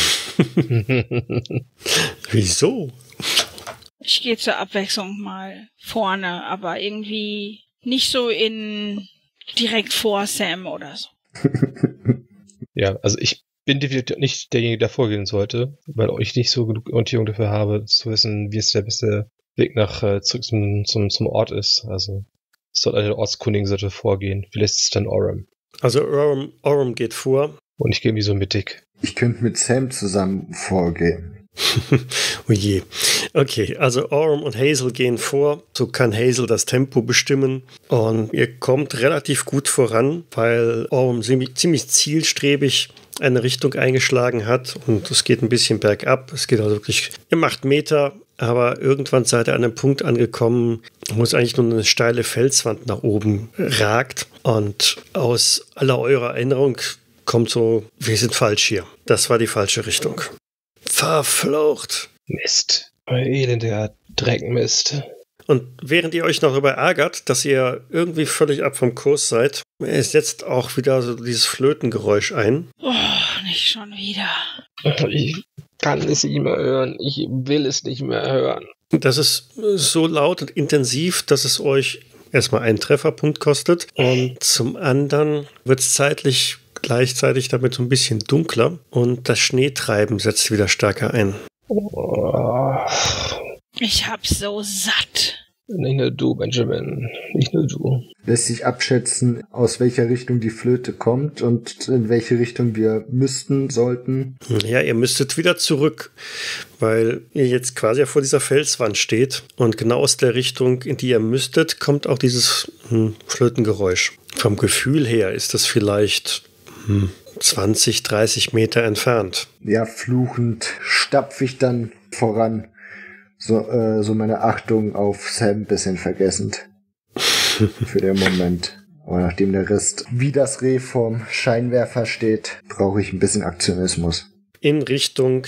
Wieso? Ich gehe zur Abwechslung mal vorne, aber irgendwie nicht so direkt vor Sam oder so. Ja, also ich bin definitiv nicht derjenige, der vorgehen sollte, weil ich nicht so genug Orientierung dafür habe, zu wissen, wie es der beste Weg zurück zum Ort ist. Also es soll eine Ortskundigen sollte vorgehen. Vielleicht ist es dann Orm. Also Orm geht vor. Und ich gehe irgendwie so mittig. Ich könnte mit Sam zusammen vorgehen. Oh je. Okay, also Orm und Hazel gehen vor. So kann Hazel das Tempo bestimmen. Und ihr kommt relativ gut voran, weil Orm ziemlich zielstrebig eine Richtung eingeschlagen hat. Und es geht ein bisschen bergab. Es geht also wirklich, ihr macht Meter. Aber irgendwann seid ihr an einem Punkt angekommen, wo es eigentlich nur eine steile Felswand nach oben ragt. Und aus aller eurer Erinnerung kommt so, wir sind falsch hier. Das war die falsche Richtung. Verflucht! Mist. Elender Dreckmist. Und während ihr euch noch darüber ärgert, dass ihr irgendwie völlig ab vom Kurs seid, setzt auch wieder so dieses Flötengeräusch ein. Oh, nicht schon wieder. Ich kann es nicht mehr hören. Ich will es nicht mehr hören. Das ist so laut und intensiv, dass es euch erstmal einen Trefferpunkt kostet. Und zum anderen wird es zeitlich gleichzeitig damit so ein bisschen dunkler. Und das Schneetreiben setzt wieder stärker ein. Oh. Ich hab's so satt. Nicht nur du, Benjamin. Nicht nur du. Lässt sich abschätzen, aus welcher Richtung die Flöte kommt und in welche Richtung wir sollten. Ja, ihr müsstet wieder zurück, weil ihr jetzt quasi vor dieser Felswand steht. Und genau aus der Richtung, in die ihr müsstet, kommt auch dieses Flötengeräusch. Vom Gefühl her ist das vielleicht 20, 30 Meter entfernt. Ja, fluchend stapf ich dann voran. So meine Achtung auf Sam ein bisschen vergessend. Für den Moment. Aber nachdem der Rest wie das Reh vorm Scheinwerfer steht, brauche ich ein bisschen Aktionismus. In Richtung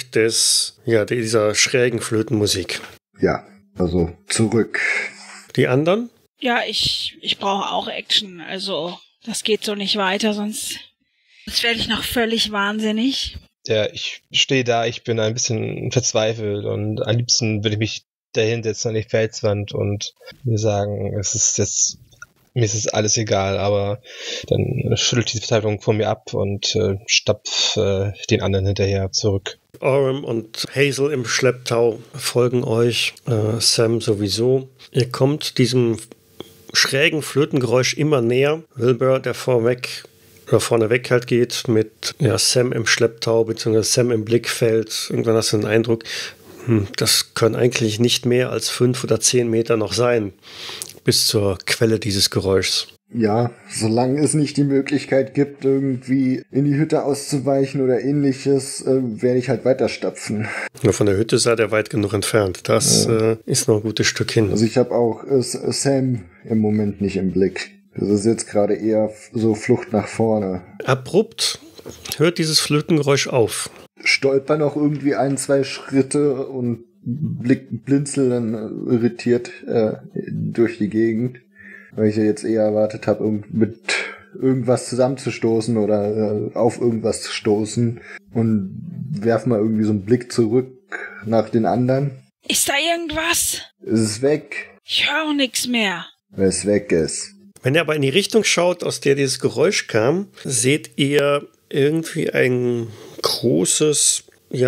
dieser schrägen Flötenmusik. Ja, also zurück. Die anderen? Ja, ich brauche auch Action. Also, das geht so nicht weiter, sonst werde ich noch völlig wahnsinnig. Ja, ich stehe da, ich bin ein bisschen verzweifelt und am liebsten würde ich mich dahin setzen an die Felswand und mir sagen, mir ist es alles egal, aber dann schüttelt die Verzweiflung von mir ab und stapf den anderen hinterher zurück. Orem und Hazel im Schlepptau folgen euch, Sam sowieso. Ihr kommt diesem schrägen Flötengeräusch immer näher. Wilbur, der vorneweg halt geht, mit Sam im Schlepptau bzw. Sam im Blickfeld. Irgendwann hast du den Eindruck, das können eigentlich nicht mehr als 5 oder 10 Meter noch sein, bis zur Quelle dieses Geräuschs. Ja, solange es nicht die Möglichkeit gibt, irgendwie in die Hütte auszuweichen oder ähnliches, werde ich halt weiterstapfen. Nur von der Hütte seid ihr weit genug entfernt. Das ist noch ein gutes Stück hin. Also ich habe auch Sam im Moment nicht im Blick. Das ist jetzt gerade eher so Flucht nach vorne. Abrupt hört dieses Flötengeräusch auf. Stolper noch irgendwie 1, 2 Schritte und blinzel dann irritiert durch die Gegend. Weil ich ja jetzt eher erwartet habe, mit irgendwas zusammenzustoßen oder auf irgendwas zu stoßen. Und werf mal irgendwie so einen Blick zurück nach den anderen. Ist da irgendwas? Es ist weg. Ich höre auch nichts mehr. Weil es weg ist. Wenn ihr aber in die Richtung schaut, aus der dieses Geräusch kam, seht ihr irgendwie ein großes,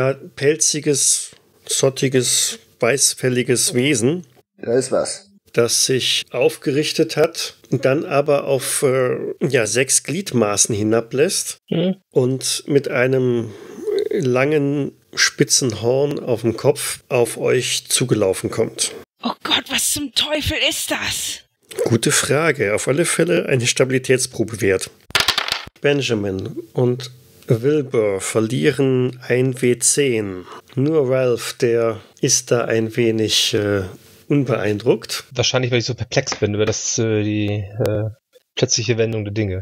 pelziges, zottiges, weißfälliges Wesen. Da ist was. Das sich aufgerichtet hat und dann aber auf 6 Gliedmaßen hinablässt und mit einem langen, spitzen Horn auf dem Kopf auf euch zugelaufen kommt. Oh Gott, was zum Teufel ist das? Gute Frage. Auf alle Fälle eine Stabilitätsprobe wert. Benjamin und Wilbur verlieren ein W10. Nur Ralph, der ist da ein wenig unbeeindruckt. Wahrscheinlich, weil ich so perplex bin über die plötzliche Wendung der Dinge.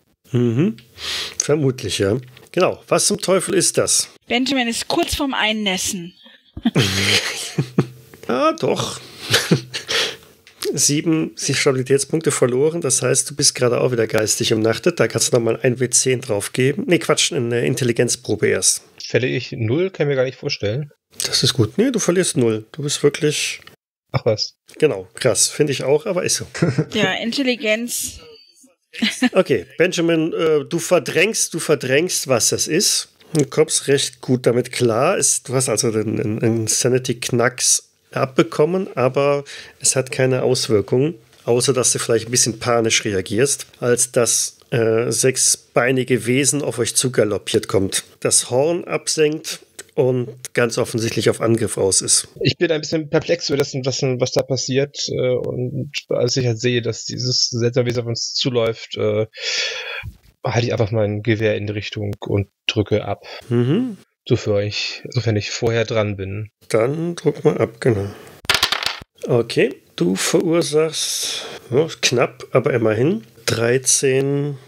Vermutlich, ja. Genau. Was zum Teufel ist das? Benjamin ist kurz vorm Einnässen. Ah, doch. 7 Stabilitätspunkte verloren. Das heißt, du bist gerade auch wieder geistig umnachtet. Da kannst du nochmal ein W10 drauf geben. Nee, Quatsch, eine Intelligenzprobe erst. Fälle ich 0? Kann ich mir gar nicht vorstellen. Das ist gut. Nee, du verlierst 0. Du bist wirklich... Ach was. Genau, krass. Finde ich auch, aber ist so. Ja, Intelligenz. Okay, Benjamin, du verdrängst, was das ist. Du kommst recht gut damit klar. Du hast also einen Sanity-Knacks abbekommen, aber es hat keine Auswirkungen, außer dass du vielleicht ein bisschen panisch reagierst, als das 6-beinige Wesen auf euch zugaloppiert kommt, das Horn absenkt und ganz offensichtlich auf Angriff aus ist. Ich bin ein bisschen perplex über das, was da passiert, und als ich halt sehe, dass dieses seltsame Wesen auf uns zuläuft, halte ich einfach mein Gewehr in die Richtung und drücke ab. Sofern ich vorher dran bin. Dann drück mal ab, genau. Okay, du verursachst knapp, aber immerhin 13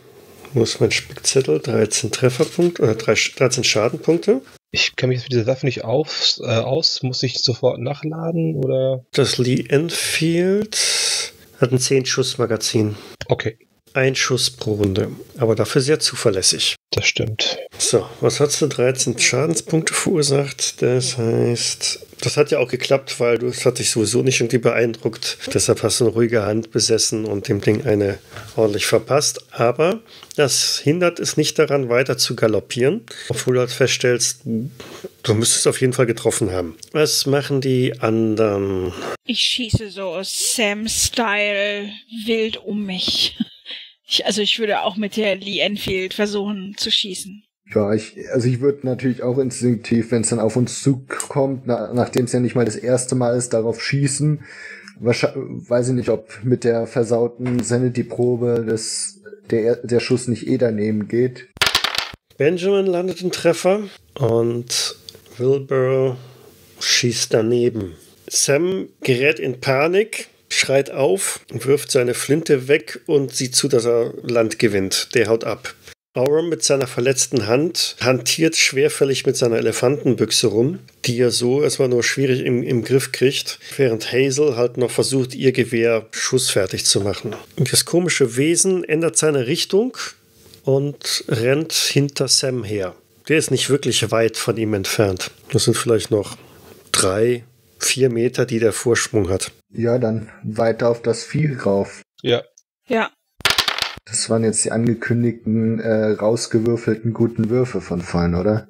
Wo ist mein Spickzettel? 13 Trefferpunkte oder 13 Schadenpunkte. Ich kenne mich mit dieser Waffe nicht aus. Muss ich sofort nachladen, oder? Das Lee Enfield hat ein 10-Schuss-Magazin. Okay. Ein Schuss pro Runde. Aber dafür sehr zuverlässig. Das stimmt. So, was hast du? 13 Schadenspunkte verursacht. Das heißt, das hat ja auch geklappt, weil das hat dich sowieso nicht irgendwie beeindruckt. Deshalb hast du eine ruhige Hand besessen und dem Ding eine ordentlich verpasst. Aber das hindert es nicht daran, weiter zu galoppieren. Obwohl du halt feststellst, du müsstest auf jeden Fall getroffen haben. Was machen die anderen? Ich schieße so Sam-Style wild um mich. Ich würde auch mit der Lee Enfield versuchen zu schießen. Ja, ich würde natürlich auch instinktiv, wenn es dann auf uns zukommt, nachdem es ja nicht mal das erste Mal ist, darauf schießen. Weiß ich nicht, ob mit der versauten Sanity-Probe der Schuss nicht daneben geht. Benjamin landet einen Treffer und Wilbur schießt daneben. Sam gerät in Panik, schreit auf, wirft seine Flinte weg und sieht zu, dass er Land gewinnt. Der haut ab. Aurum mit seiner verletzten Hand hantiert schwerfällig mit seiner Elefantenbüchse rum, die er so erstmal nur schwierig im Griff kriegt, während Hazel halt noch versucht, ihr Gewehr schussfertig zu machen. Und das komische Wesen ändert seine Richtung und rennt hinter Sam her. Der ist nicht wirklich weit von ihm entfernt. Das sind vielleicht noch 3-4 Meter, die der Vorsprung hat. Ja, dann weiter auf das Vieh rauf. Ja. Ja. Das waren jetzt die angekündigten, rausgewürfelten guten Würfe von vorhin, oder?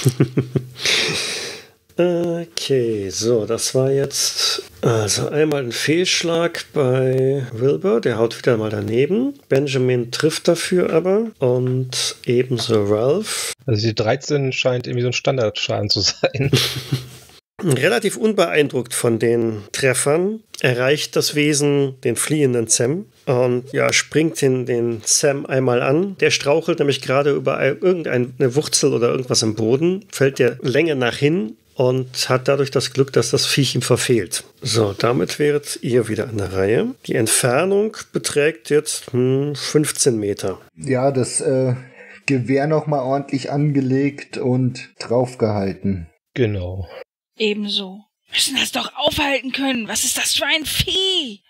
Okay, so, das war jetzt also einmal ein Fehlschlag bei Wilbur, der haut wieder mal daneben. Benjamin trifft dafür aber und ebenso Ralph. Also die 13 scheint irgendwie so ein Standardschaden zu sein. Relativ unbeeindruckt von den Treffern erreicht das Wesen den fliehenden Sam und ja, springt den Sam einmal an. Der strauchelt nämlich gerade über irgendeine Wurzel oder irgendwas im Boden, fällt der Länge nach hin und hat dadurch das Glück, dass das Viech ihm verfehlt. So, damit wäret ihr wieder an der Reihe. Die Entfernung beträgt jetzt 15 Meter. Ja, das Gewehr nochmal ordentlich angelegt und draufgehalten. Genau. Ebenso. Wir müssen das doch aufhalten können. Was ist das für ein Vieh?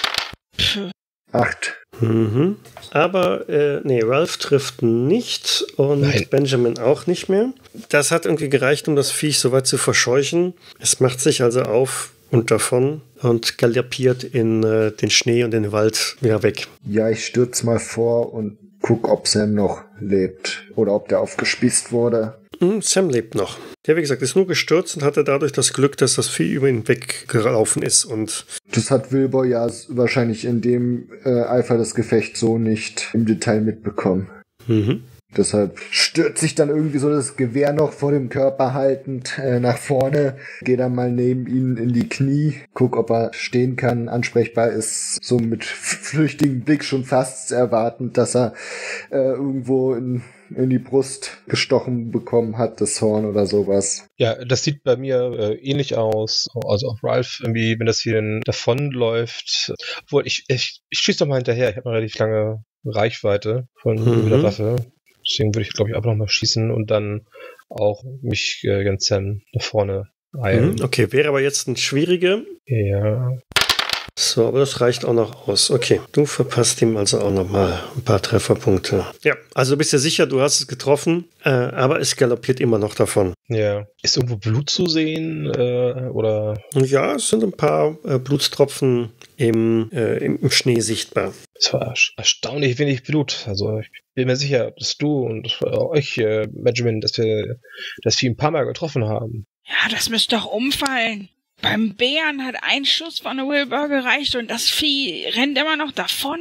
8. Mhm. Aber, Ralph trifft nicht und Nein. Benjamin auch nicht mehr. Das hat irgendwie gereicht, um das Viech so weit zu verscheuchen. Es macht sich also auf und davon und galoppiert in den Schnee und den Wald wieder weg. Ja, ich stürze mal vor und guck, ob Sam noch lebt oder ob der aufgespießt wurde. Sam lebt noch. Der, wie gesagt, ist nur gestürzt und hatte dadurch das Glück, dass das Vieh über ihn weggelaufen ist. Und das hat Wilbur ja wahrscheinlich in dem Eifer des Gefechts so nicht im Detail mitbekommen. Mhm. Deshalb stürzt sich dann irgendwie so das Gewehr noch vor dem Körper haltend nach vorne, geht dann mal neben ihn in die Knie, guck, ob er stehen kann, ansprechbar ist, so mit flüchtigem Blick schon fast erwartend, dass er irgendwo in die Brust gestochen bekommen hat, das Horn oder sowas. Ja, das sieht bei mir ähnlich aus. Also auch Ralph, irgendwie, wenn das hier davonläuft. Obwohl, ich schieße doch mal hinterher. Ich habe eine relativ lange Reichweite von der Waffe. Deswegen würde ich, glaube ich, einfach nochmal schießen und dann auch mich ganz Sam nach vorne eilen. Okay, wäre aber jetzt ein schwieriger. Ja. So, aber das reicht auch noch aus. Okay, du verpasst ihm also auch noch mal ein paar Trefferpunkte. Ja, also bist du sicher, du hast es getroffen, aber es galoppiert immer noch davon. Ja. Ist irgendwo Blut zu sehen oder? Ja, es sind ein paar Blutstropfen im Schnee sichtbar. Es war erstaunlich wenig Blut. Also ich bin mir sicher, dass du und euch, Benjamin, dass wir das Vieh ein paar Mal getroffen haben. Ja, das müsste doch umfallen. Beim Bären hat ein Schuss von der Wilbur gereicht und das Vieh rennt immer noch davon.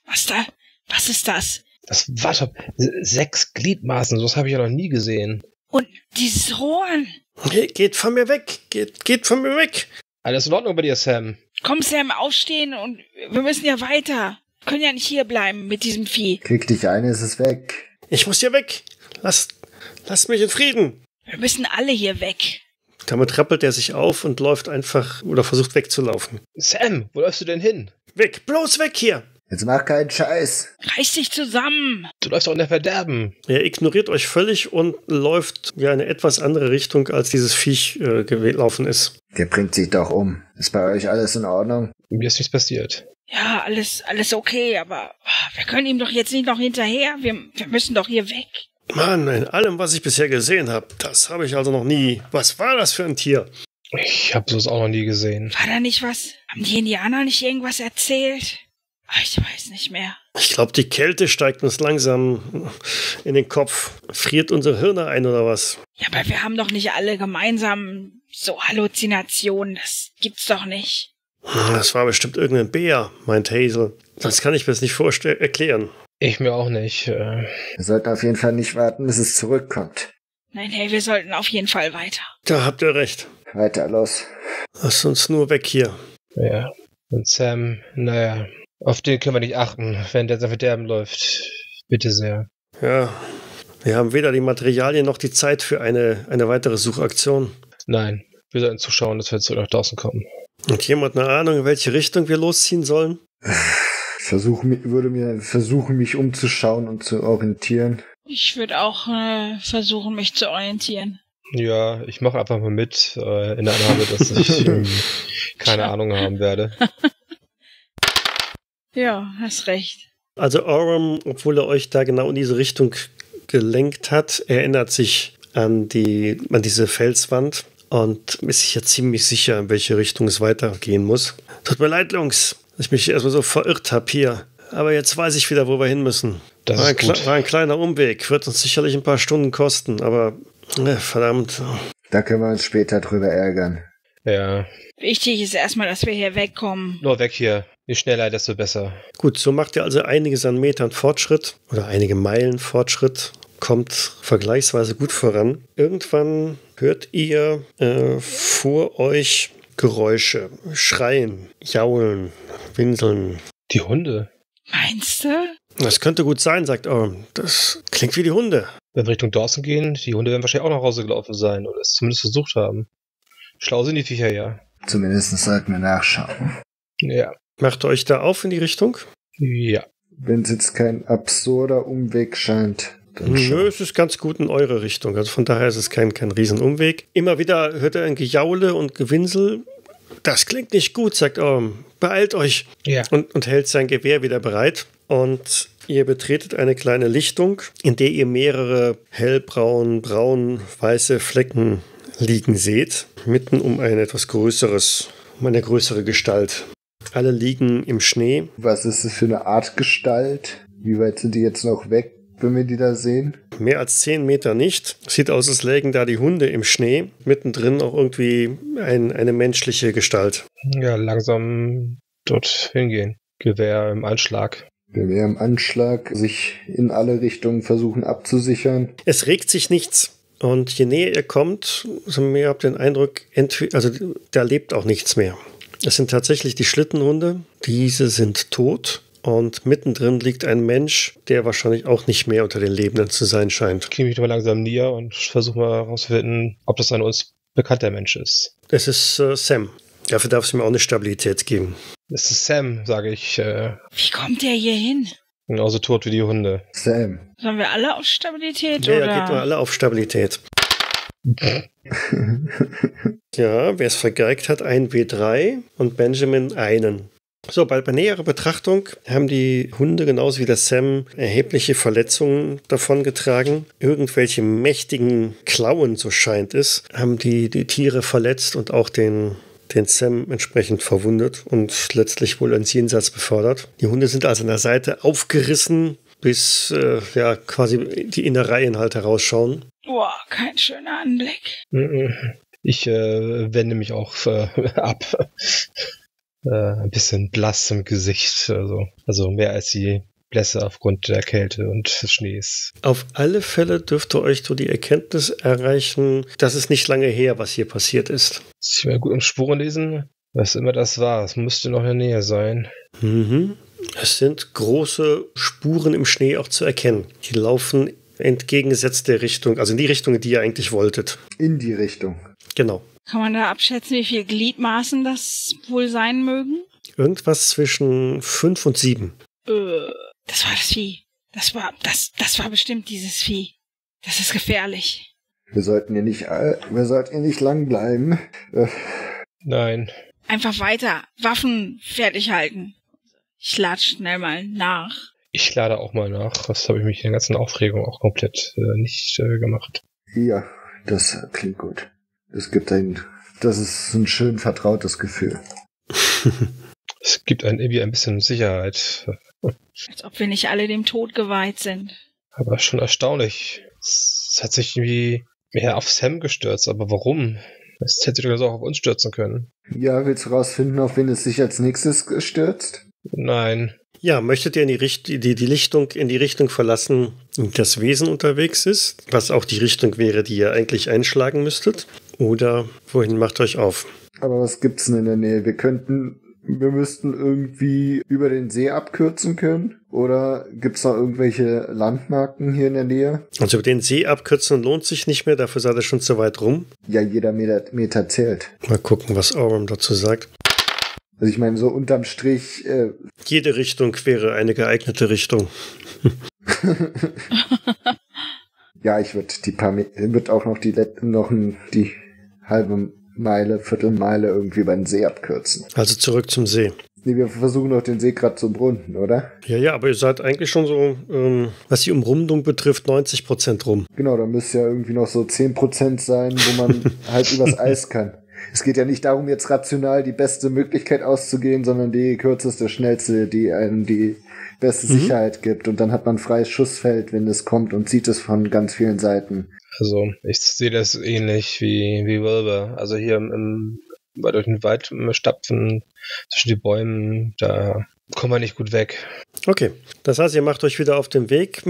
Was ist das? Das war doch 6 Gliedmaßen, sowas habe ich ja noch nie gesehen. Und dieses Horn. Hey, geht von mir weg! Geht von mir weg! Alles in Ordnung bei dir, Sam? Komm, Sam, aufstehen und wir müssen ja weiter. Wir können ja nicht hier bleiben mit diesem Vieh. Krieg dich ein, ist es weg. Ich muss hier weg! Lasst mich in Frieden! Wir müssen alle hier weg. Damit rappelt er sich auf und läuft einfach oder versucht wegzulaufen. Sam, wo läufst du denn hin? Weg! Bloß weg hier! Jetzt mach keinen Scheiß. Reiß dich zusammen! Du läufst doch in der Verderben. Er ignoriert euch völlig und läuft ja in eine etwas andere Richtung, als dieses Viech gelaufen ist. Der bringt sich doch um. Ist bei euch alles in Ordnung? Mir ist nichts passiert. Ja, alles okay, aber wir können ihm doch jetzt nicht noch hinterher. Wir müssen doch hier weg. Mann, in allem, was ich bisher gesehen habe, das habe ich also noch nie. Was war das für ein Tier? Ich habe sowas auch noch nie gesehen. War da nicht was? Haben die Indianer nicht irgendwas erzählt? Ich weiß nicht mehr. Ich glaube, die Kälte steigt uns langsam in den Kopf. Friert unsere Hirne ein oder was? Ja, aber wir haben doch nicht alle gemeinsam so Halluzinationen. Das gibt's doch nicht. Das war bestimmt irgendein Bär, meint Hazel. Das kann ich mir jetzt nicht erklären. Ich mir auch nicht. Wir sollten auf jeden Fall nicht warten, bis es zurückkommt. Nein, hey, wir sollten auf jeden Fall weiter. Da habt ihr recht. Weiter, los. Lasst uns nur weg hier. Ja. Und Sam, naja, auf den können wir nicht achten, wenn der sein Verderben läuft. Bitte sehr. Ja, wir haben weder die Materialien noch die Zeit für eine weitere Suchaktion. Nein, wir sollten zuschauen, dass wir zurück nach draußen kommen. Und jemand eine Ahnung, in welche Richtung wir losziehen sollen? Würde versuchen, mich umzuschauen und zu orientieren. Ich würde auch versuchen, mich zu orientieren. Ja, ich mache einfach mal mit, in der Annahme, dass ich keine Ahnung haben werde. Ja, hast recht. Also Oram, obwohl er euch da genau in diese Richtung gelenkt hat, erinnert sich an diese Felswand und ist sich ja ziemlich sicher, in welche Richtung es weitergehen muss. Tut mir leid, Jungs, dass ich mich erstmal so verirrt habe hier. Aber jetzt weiß ich wieder, wo wir hin müssen. Das ist gut. War ein kleiner Umweg, wird uns sicherlich ein paar Stunden kosten, aber verdammt. Da können wir uns später drüber ärgern. Ja. Wichtig ist erstmal, dass wir hier wegkommen. Nur weg hier. Je schneller, desto besser. Gut, so macht ihr also einiges an Metern Fortschritt oder einige Meilen Fortschritt, kommt vergleichsweise gut voran. Irgendwann hört ihr vor euch Geräusche, Schreien, Jaulen, Winseln. Die Hunde. Meinst du? Das könnte gut sein, sagt Oram. Das klingt wie die Hunde. Wenn wir Richtung Dawson gehen, die Hunde werden wahrscheinlich auch nach Hause gelaufen sein oder es zumindest versucht haben. Schlau sind die Viecher ja. Zumindest sollten wir nachschauen. Ja. Macht ihr euch da auf in die Richtung? Ja. Wenn es jetzt kein absurder Umweg scheint. Nö, es ist ganz gut in eure Richtung. Also von daher ist es kein Riesenumweg. Immer wieder hört er ein Gejaule und Gewinsel. Das klingt nicht gut, sagt Oram. Beeilt euch. Ja. Und hält sein Gewehr wieder bereit. Und ihr betretet eine kleine Lichtung, in der ihr mehrere hellbraun, weiße Flecken liegen seht. Mitten um eine größere Gestalt. Alle liegen im Schnee. Was ist das für eine Art Gestalt? Wie weit sind die jetzt noch weg, wenn wir die da sehen? Mehr als 10 Meter nicht. Sieht aus, als lägen da die Hunde im Schnee. Mittendrin auch irgendwie eine menschliche Gestalt. Ja, langsam dort hingehen. Gewehr im Anschlag. Gewehr im Anschlag, sich in alle Richtungen versuchen abzusichern. Es regt sich nichts. Und je näher ihr kommt, umso mehr habt ihr den Eindruck, da lebt auch nichts mehr. Es sind tatsächlich die Schlittenhunde. Diese sind tot. Und mittendrin liegt ein Mensch, der wahrscheinlich auch nicht mehr unter den Lebenden zu sein scheint. Ich mich mal langsam näher und versuche mal herauszufinden, ob das ein uns bekannter Mensch ist. Es ist Sam. Dafür darf es mir auch eine Stabilität geben. Es ist Sam, sage ich. Wie kommt der hier hin? Genauso tot wie die Hunde. Sam. Sollen wir alle auf Stabilität, Ja, oder? geht mal alle auf Stabilität. Ja, wer es vergeigt hat, ein W3 und Benjamin einen. So, bei näherer Betrachtung haben die Hunde genauso wie der Sam erhebliche Verletzungen davongetragen. Irgendwelche mächtigen Klauen, so scheint es, haben die Tiere verletzt und auch den Sam entsprechend verwundet und letztlich wohl ins Jenseits befördert. Die Hunde sind also an der Seite aufgerissen, bis quasi die Innereien halt herausschauen. Boah, kein schöner Anblick. Ich wende mich auch ab. Ein bisschen blass im Gesicht. Also mehr als die Blässe aufgrund der Kälte und des Schnees. Auf alle Fälle dürfte euch so die Erkenntnis erreichen, dass es nicht lange her, was hier passiert ist. Ich will gut um Spuren lesen. Was immer das war, es müsste noch in der Nähe sein. Mhm. Es sind große Spuren im Schnee auch zu erkennen. Die laufen entgegengesetzt der Richtung, also in die Richtung, in die ihr eigentlich wolltet. In die Richtung. Genau. Kann man da abschätzen, wie viele Gliedmaßen das wohl sein mögen? Irgendwas zwischen 5 und 7. Das war das Vieh. Das war bestimmt dieses Vieh. Das ist gefährlich. Wir sollten hier nicht lang bleiben. Nein. Einfach weiter. Waffen fertig halten. Ich lade schnell mal nach. Ich lade auch mal nach. Das habe ich mich in der ganzen Aufregung auch komplett nicht gemacht. Ja, das klingt gut. Das ist ein schön vertrautes Gefühl. Es gibt irgendwie ein bisschen Sicherheit. Als ob wir nicht alle dem Tod geweiht sind. Aber schon erstaunlich. Es hat sich irgendwie mehr auf Sam gestürzt. Aber warum? Es hätte sich auch auf uns stürzen können. Ja, willst du rausfinden, auf wen es sich als nächstes stürzt? Nein. Ja, möchtet ihr in die Richtung verlassen, in die das Wesen unterwegs ist, was auch die Richtung wäre, die ihr eigentlich einschlagen müsstet? Oder wohin macht euch auf? Aber was gibt's denn in der Nähe? Wir müssten irgendwie über den See abkürzen können? Oder gibt's noch irgendwelche Landmarken hier in der Nähe? Also über den See abkürzen lohnt sich nicht mehr, dafür seid ihr schon zu weit rum. Ja, jeder Meter zählt. Mal gucken, was Aurum dazu sagt. Also ich meine, so unterm Strich... Jede Richtung wäre eine geeignete Richtung. Ja, ich würde auch noch die halbe Meile, Viertelmeile irgendwie über den See abkürzen. Also zurück zum See. Nee, wir versuchen doch den See gerade zu umrunden, oder? Ja, aber ihr seid eigentlich schon so, was die Umrundung betrifft, 90% rum. Genau, da müsste ja irgendwie noch so 10% sein, wo man halt übers Eis kann. Es geht ja nicht darum, jetzt rational die beste Möglichkeit auszugehen, sondern die kürzeste, schnellste, die einem die beste Sicherheit gibt. Und dann hat man freies Schussfeld, wenn es kommt und sieht es von ganz vielen Seiten. Also, ich sehe das ähnlich wie Wilbur. Also hier durch den Wald stapfen, zwischen die Bäumen, da kommen wir nicht gut weg. Okay, das heißt, ihr macht euch wieder auf den Weg,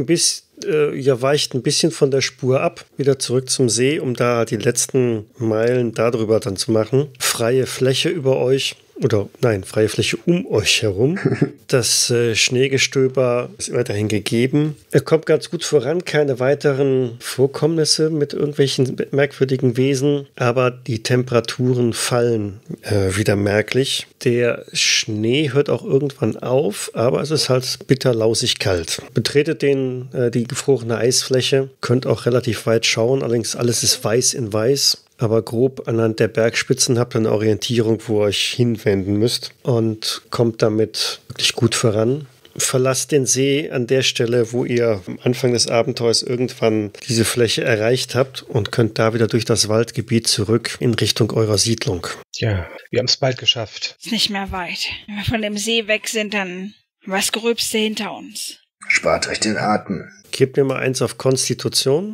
ihr weicht ein bisschen von der Spur ab, wieder zurück zum See, um da die letzten Meilen darüber dann zu machen. Freie Fläche über euch. Freie Fläche um euch herum. Das Schneegestöber ist weiterhin gegeben. Er kommt ganz gut voran, keine weiteren Vorkommnisse mit irgendwelchen merkwürdigen Wesen, aber die Temperaturen fallen wieder merklich. Der Schnee hört auch irgendwann auf, aber es ist halt bitter lausig kalt. Betretet die gefrorene Eisfläche, könnt auch relativ weit schauen, allerdings alles ist weiß in weiß. Aber grob anhand der Bergspitzen habt ihr eine Orientierung, wo ihr euch hinwenden müsst und kommt damit wirklich gut voran. Verlasst den See an der Stelle, wo ihr am Anfang des Abenteuers irgendwann diese Fläche erreicht habt und könnt da wieder durch das Waldgebiet zurück in Richtung eurer Siedlung. Ja, wir haben es bald geschafft. Ist nicht mehr weit. Wenn wir von dem See weg sind, dann haben wir das Gröbste hinter uns. Spart euch den Atem. Gebt mir mal 1 auf Konstitution.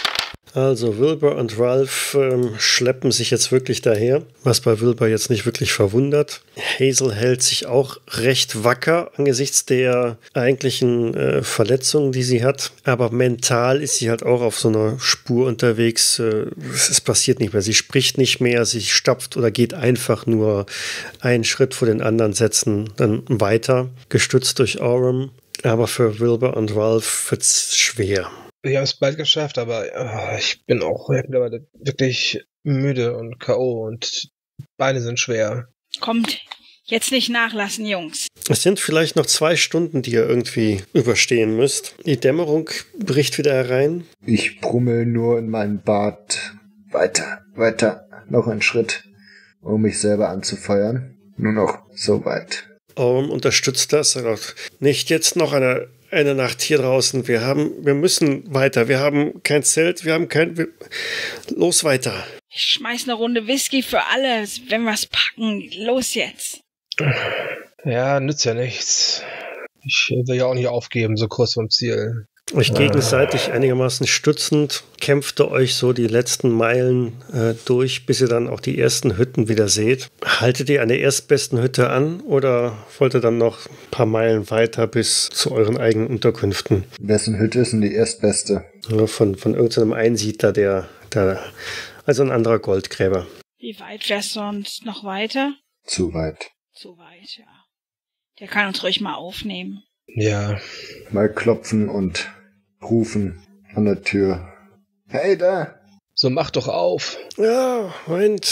Also Wilbur und Ralph schleppen sich jetzt wirklich daher, was bei Wilbur jetzt nicht wirklich verwundert. Hazel hält sich auch recht wacker angesichts der eigentlichen Verletzungen, die sie hat. Aber mental ist sie halt auch auf so einer Spur unterwegs. Es passiert nicht mehr. Sie spricht nicht mehr, sie stapft oder geht einfach nur einen Schritt vor den anderen, setzen dann weiter, gestützt durch Aurum. Aber für Wilbur und Ralph wird es schwer. Wir haben es bald geschafft, aber ich bin auch mittlerweile wirklich müde und K.O. und Beine sind schwer. Kommt, jetzt nicht nachlassen, Jungs. Es sind vielleicht noch 2 Stunden, die ihr irgendwie überstehen müsst. Die Dämmerung bricht wieder herein. Ich brummel nur in meinen Bart. Weiter, noch einen Schritt, um mich selber anzufeuern. Nur noch so weit. Aurum unterstützt das. Er sagt, nicht jetzt noch eine Nacht hier draußen. Wir müssen weiter. Wir haben kein Zelt, los weiter. Ich schmeiß eine Runde Whisky für alle, wenn wir's packen. Los jetzt. Ja, nützt ja nichts. Ich will ja auch nicht aufgeben, so kurz vom Ziel. Euch gegenseitig einigermaßen stützend kämpft ihr euch so die letzten Meilen durch, bis ihr dann auch die ersten Hütten wieder seht. Haltet ihr an der erstbesten Hütte an oder wollt ihr dann noch ein paar Meilen weiter bis zu euren eigenen Unterkünften? Wessen Hütte ist denn die erstbeste? Ja, von irgendeinem Einsiedler, also ein anderer Goldgräber. Wie weit wär's sonst noch weiter? Zu weit. Zu weit, ja. Der kann uns ruhig mal aufnehmen. Ja. Mal klopfen und rufen an der Tür. Hey, da! So, mach doch auf. Ja, Moment.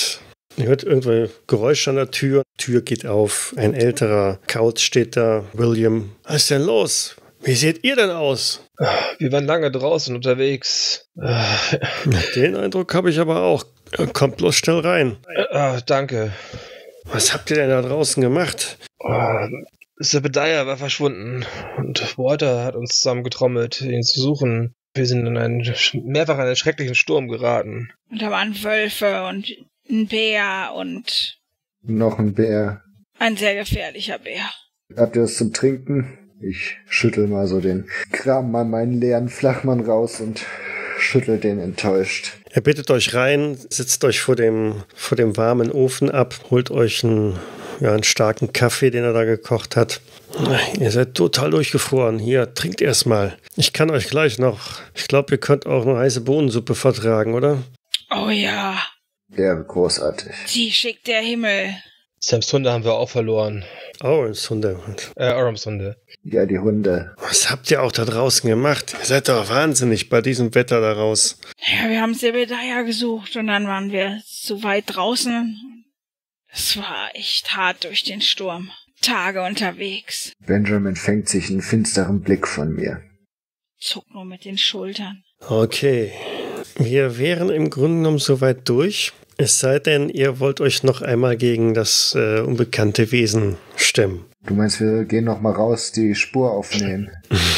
Ihr hört irgendwo Geräusche an der Tür. Tür geht auf. Ein älterer Kaut steht da. William. Was ist denn los? Wie seht ihr denn aus? Wir waren lange draußen unterwegs. Den Eindruck habe ich aber auch. Kommt bloß schnell rein. Danke. Was habt ihr denn da draußen gemacht? Zebediah war verschwunden und Walter hat uns zusammengetrommelt, ihn zu suchen. Wir sind in mehrfach in einen schrecklichen Sturm geraten. Und da waren Wölfe und ein Bär und... Noch ein Bär. Ein sehr gefährlicher Bär. Habt ihr was zum Trinken? Ich schüttel mal so den Kram mal meinen leeren Flachmann raus und schüttel den enttäuscht. Er bittet euch rein, sitzt euch vor dem warmen Ofen ab, holt euch einen starken Kaffee, den er da gekocht hat. Ihr seid total durchgefroren. Hier, trinkt erst mal. Ich kann euch gleich noch... Ich glaube, ihr könnt auch eine heiße Bohnensuppe vertragen, oder? Oh ja. Ja, großartig. Die schickt der Himmel. Sams Hunde haben wir auch verloren. Orams Hunde. Orams Hunde. Ja, die Hunde. Was habt ihr auch da draußen gemacht? Ihr seid doch wahnsinnig bei diesem Wetter da raus. Ja, wir haben Zebediah gesucht und dann waren wir so weit draußen. Es war echt hart durch den Sturm. Tage unterwegs. Benjamin fängt sich einen finsteren Blick von mir. Zuckt nur mit den Schultern. Okay. Wir wären im Grunde genommen soweit durch. Es sei denn, ihr wollt euch noch einmal gegen das unbekannte Wesen stemmen. Du meinst, wir gehen noch mal raus, die Spur aufnehmen?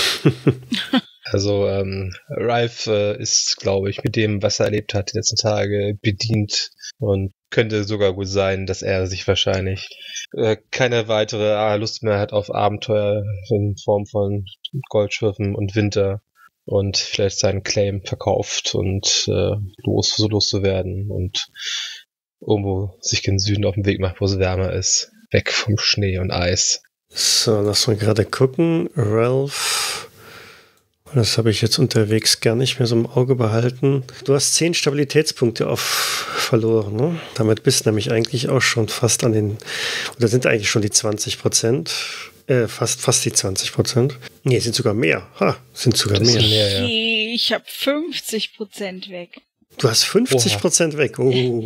Also Ralph ist, glaube ich, mit dem, was er erlebt hat, die letzten Tage bedient und könnte sogar gut sein, dass er sich wahrscheinlich keine weitere Lust mehr hat auf Abenteuer in Form von Goldschiffen und Winter und vielleicht seinen Claim verkauft und loszuwerden und irgendwo sich gen Süden auf den Weg macht, wo es wärmer ist. Weg vom Schnee und Eis. So, lass mal gerade gucken. Ralph, das habe ich jetzt unterwegs gar nicht mehr so im Auge behalten. Du hast 10 Stabilitätspunkte verloren, ne? Damit bist du nämlich eigentlich auch schon fast an den, oder sind eigentlich schon die 20%. Fast die 20%. Nee, sind sogar mehr. Sind sogar mehr. Ja. Ich habe 50% weg. Du hast 50% weg. Oh.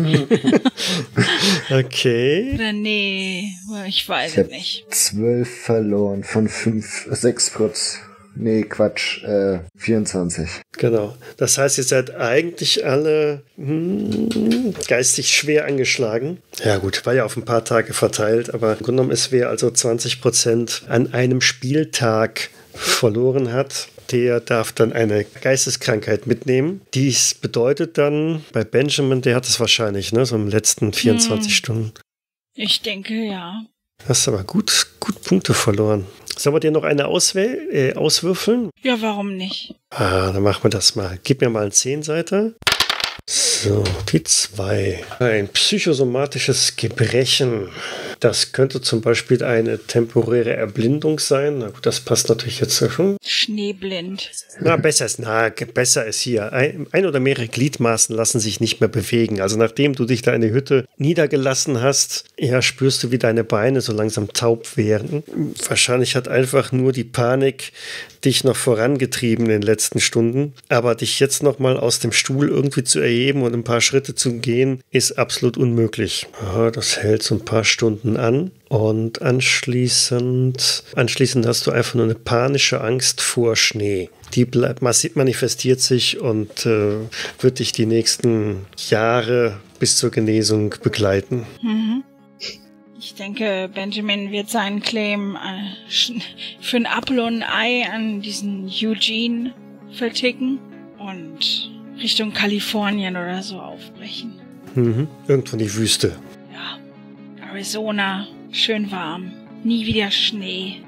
Okay. Oder nee, ich weiß es nicht. 12 verloren von 6%. Nee, Quatsch, 24. Genau. Das heißt, ihr seid eigentlich alle geistig schwer angeschlagen. Ja gut, war ja auf ein paar Tage verteilt, aber im Grunde genommen ist, wer also 20% an einem Spieltag verloren hat, der darf dann eine Geisteskrankheit mitnehmen. Dies bedeutet dann, bei Benjamin, der hat es wahrscheinlich, ne, so im letzten 24 Stunden. Ich denke, ja. Hast aber gut Punkte verloren. Sollen wir dir noch eine auswürfeln? Ja, warum nicht? Dann machen wir das mal. Gib mir mal eine 10-Seiter. So, die 2. Ein psychosomatisches Gebrechen. Das könnte zum Beispiel eine temporäre Erblindung sein. Na gut, das passt natürlich jetzt schon. Schneeblind. Besser ist hier. Ein oder mehrere Gliedmaßen lassen sich nicht mehr bewegen. Also nachdem du dich da in der Hütte niedergelassen hast, spürst du, wie deine Beine so langsam taub werden. Wahrscheinlich hat einfach nur die Panik dich noch vorangetrieben in den letzten Stunden. Aber dich jetzt noch mal aus dem Stuhl irgendwie zu erheben und ein paar Schritte zu gehen, ist absolut unmöglich. Das hält so ein paar Stunden an. Und anschließend hast du einfach nur eine panische Angst vor Schnee. Die manifestiert sich und wird dich die nächsten Jahre bis zur Genesung begleiten. Mhm. Ich denke, Benjamin wird seinen Claim für ein Apfel und ein Ei an diesen Eugene verticken und Richtung Kalifornien oder so aufbrechen. Irgendwo in die Wüste. Ja, Arizona, schön warm, nie wieder Schnee.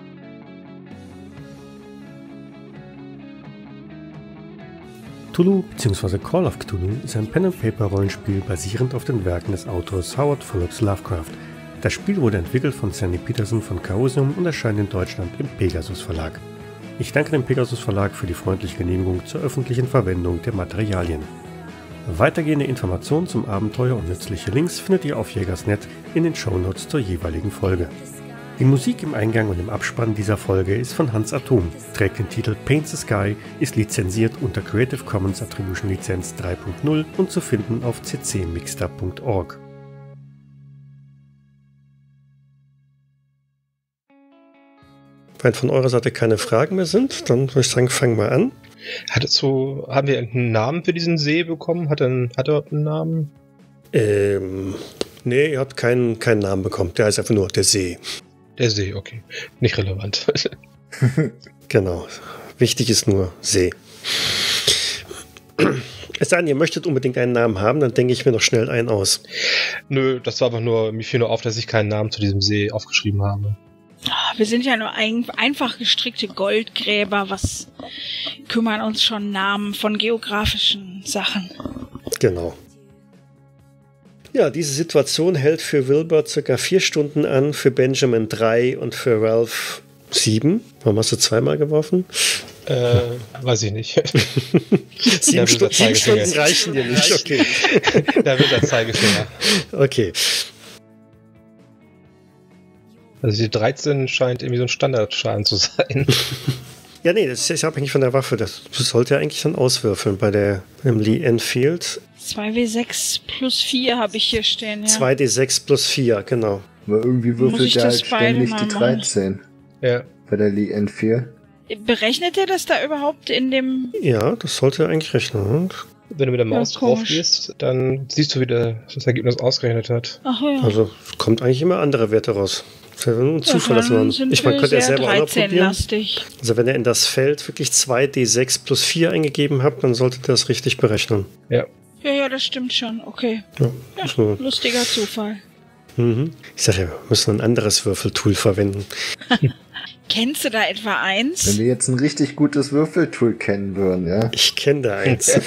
Cthulhu bzw. Call of Cthulhu ist ein Pen-and-Paper-Rollenspiel basierend auf den Werken des Autors Howard Phillips Lovecraft. Das Spiel wurde entwickelt von Sandy Peterson von Chaosium und erscheint in Deutschland im Pegasus Verlag. Ich danke dem Pegasus Verlag für die freundliche Genehmigung zur öffentlichen Verwendung der Materialien. Weitergehende Informationen zum Abenteuer und nützliche Links findet ihr auf Jägersnet in den Shownotes zur jeweiligen Folge. Die Musik im Eingang und im Abspann dieser Folge ist von Hans Atom, trägt den Titel Paint the Sky, ist lizenziert unter Creative Commons Attribution Lizenz 3.0 und zu finden auf ccmixter.org. Wenn von eurer Seite keine Fragen mehr sind, dann würde ich sagen, fangen wir an. Haben wir einen Namen für diesen See bekommen? Hat er einen Namen? Nee, ihr habt keinen Namen bekommen. Der heißt einfach nur der See. Der See, okay. Nicht relevant. Genau. Wichtig ist nur See. Es sei denn, ihr möchtet unbedingt einen Namen haben, dann denke ich mir noch schnell einen aus. Nö, das war einfach nur, mir fiel nur auf, dass ich keinen Namen zu diesem See aufgeschrieben habe. Wir sind ja nur einfach gestrickte Goldgräber. Was kümmern uns schon Namen von geografischen Sachen? Genau. Ja, diese Situation hält für Wilbur ca. 4 Stunden an, für Benjamin 3 und für Ralph 7. Warum hast du zweimal geworfen? Weiß ich nicht. 7 Stunden reichen dir nicht, okay. Da wird der Zeigefinger. Okay. Also die 13 scheint irgendwie so ein Standardschaden zu sein. Ja, nee, das ist abhängig von der Waffe. Das sollte ja eigentlich dann auswürfeln bei dem Lee Enfield. 2W6 plus 4 habe ich hier stehen, ja. 2D6 plus 4, genau. Aber irgendwie würfelt er halt ständig die 13. Ja. Bei der Lee Enfield. Berechnet er das da überhaupt in dem... Ja, das sollte er eigentlich rechnen. Wenn du mit der Maus Ja, drauf komisch. gehst, dann siehst du, wie das Ergebnis ausgerechnet hat. Ach ja. Also kommt eigentlich immer andere Werte raus. Das ist ja nur ein Zufall, dass man. sind Ich meine, wir könnt ihr sehr selber auch noch probieren. 13-lastig. Also wenn ihr in das Feld wirklich 2D6 plus 4 eingegeben habt, dann solltet ihr das richtig berechnen. Ja. Ja, das stimmt schon. Okay. Ja, Ja, so. lustiger Zufall. Mhm. Ich sage ja, wir müssen ein anderes Würfeltool verwenden. Kennst du da etwa Wenn eins? wir jetzt ein richtig gutes Würfeltool kennen würden, ja. Ich kenne da eins.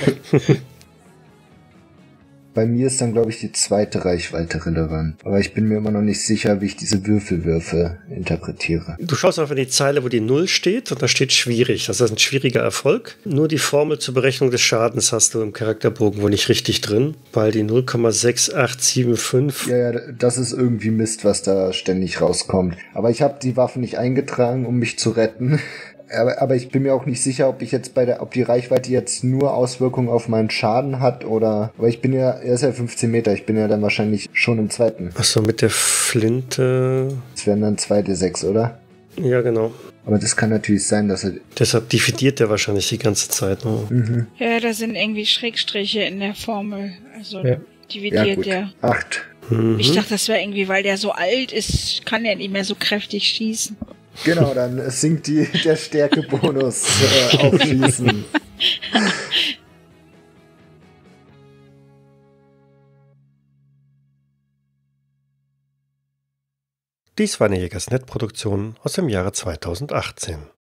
Bei mir ist dann, glaube ich, die zweite Reichweite relevant. Aber ich bin mir immer noch nicht sicher, wie ich diese Würfelwürfe interpretiere. Du schaust auf die Zeile, wo die 0 steht, und da steht schwierig. Das ist ein schwieriger Erfolg. Nur die Formel zur Berechnung des Schadens hast du im Charakterbogen wohl nicht richtig drin, weil die 0,6875. Ja, das ist irgendwie Mist, was da ständig rauskommt. Aber ich habe die Waffen nicht eingetragen, um mich zu retten. Aber ich bin mir auch nicht sicher, ob die Reichweite jetzt nur Auswirkungen auf meinen Schaden hat oder. Aber er ist ja 15 Meter, ich bin ja dann wahrscheinlich schon im zweiten. Achso, mit der Flinte. Das wären dann 2d6, oder? Ja, genau. Aber das kann natürlich sein, dass er. Deshalb dividiert der wahrscheinlich die ganze Zeit. Ne? Ja, da sind irgendwie Schrägstriche in der Formel. Also Ja. Ja, dividiert gut. der. 8. Mhm. Ich dachte, das wäre irgendwie, weil der so alt ist, kann er nicht mehr so kräftig schießen. Genau, dann sinkt der Stärkebonus aufschließen. Dies war eine Jägersnet-Produktion aus dem Jahre 2018.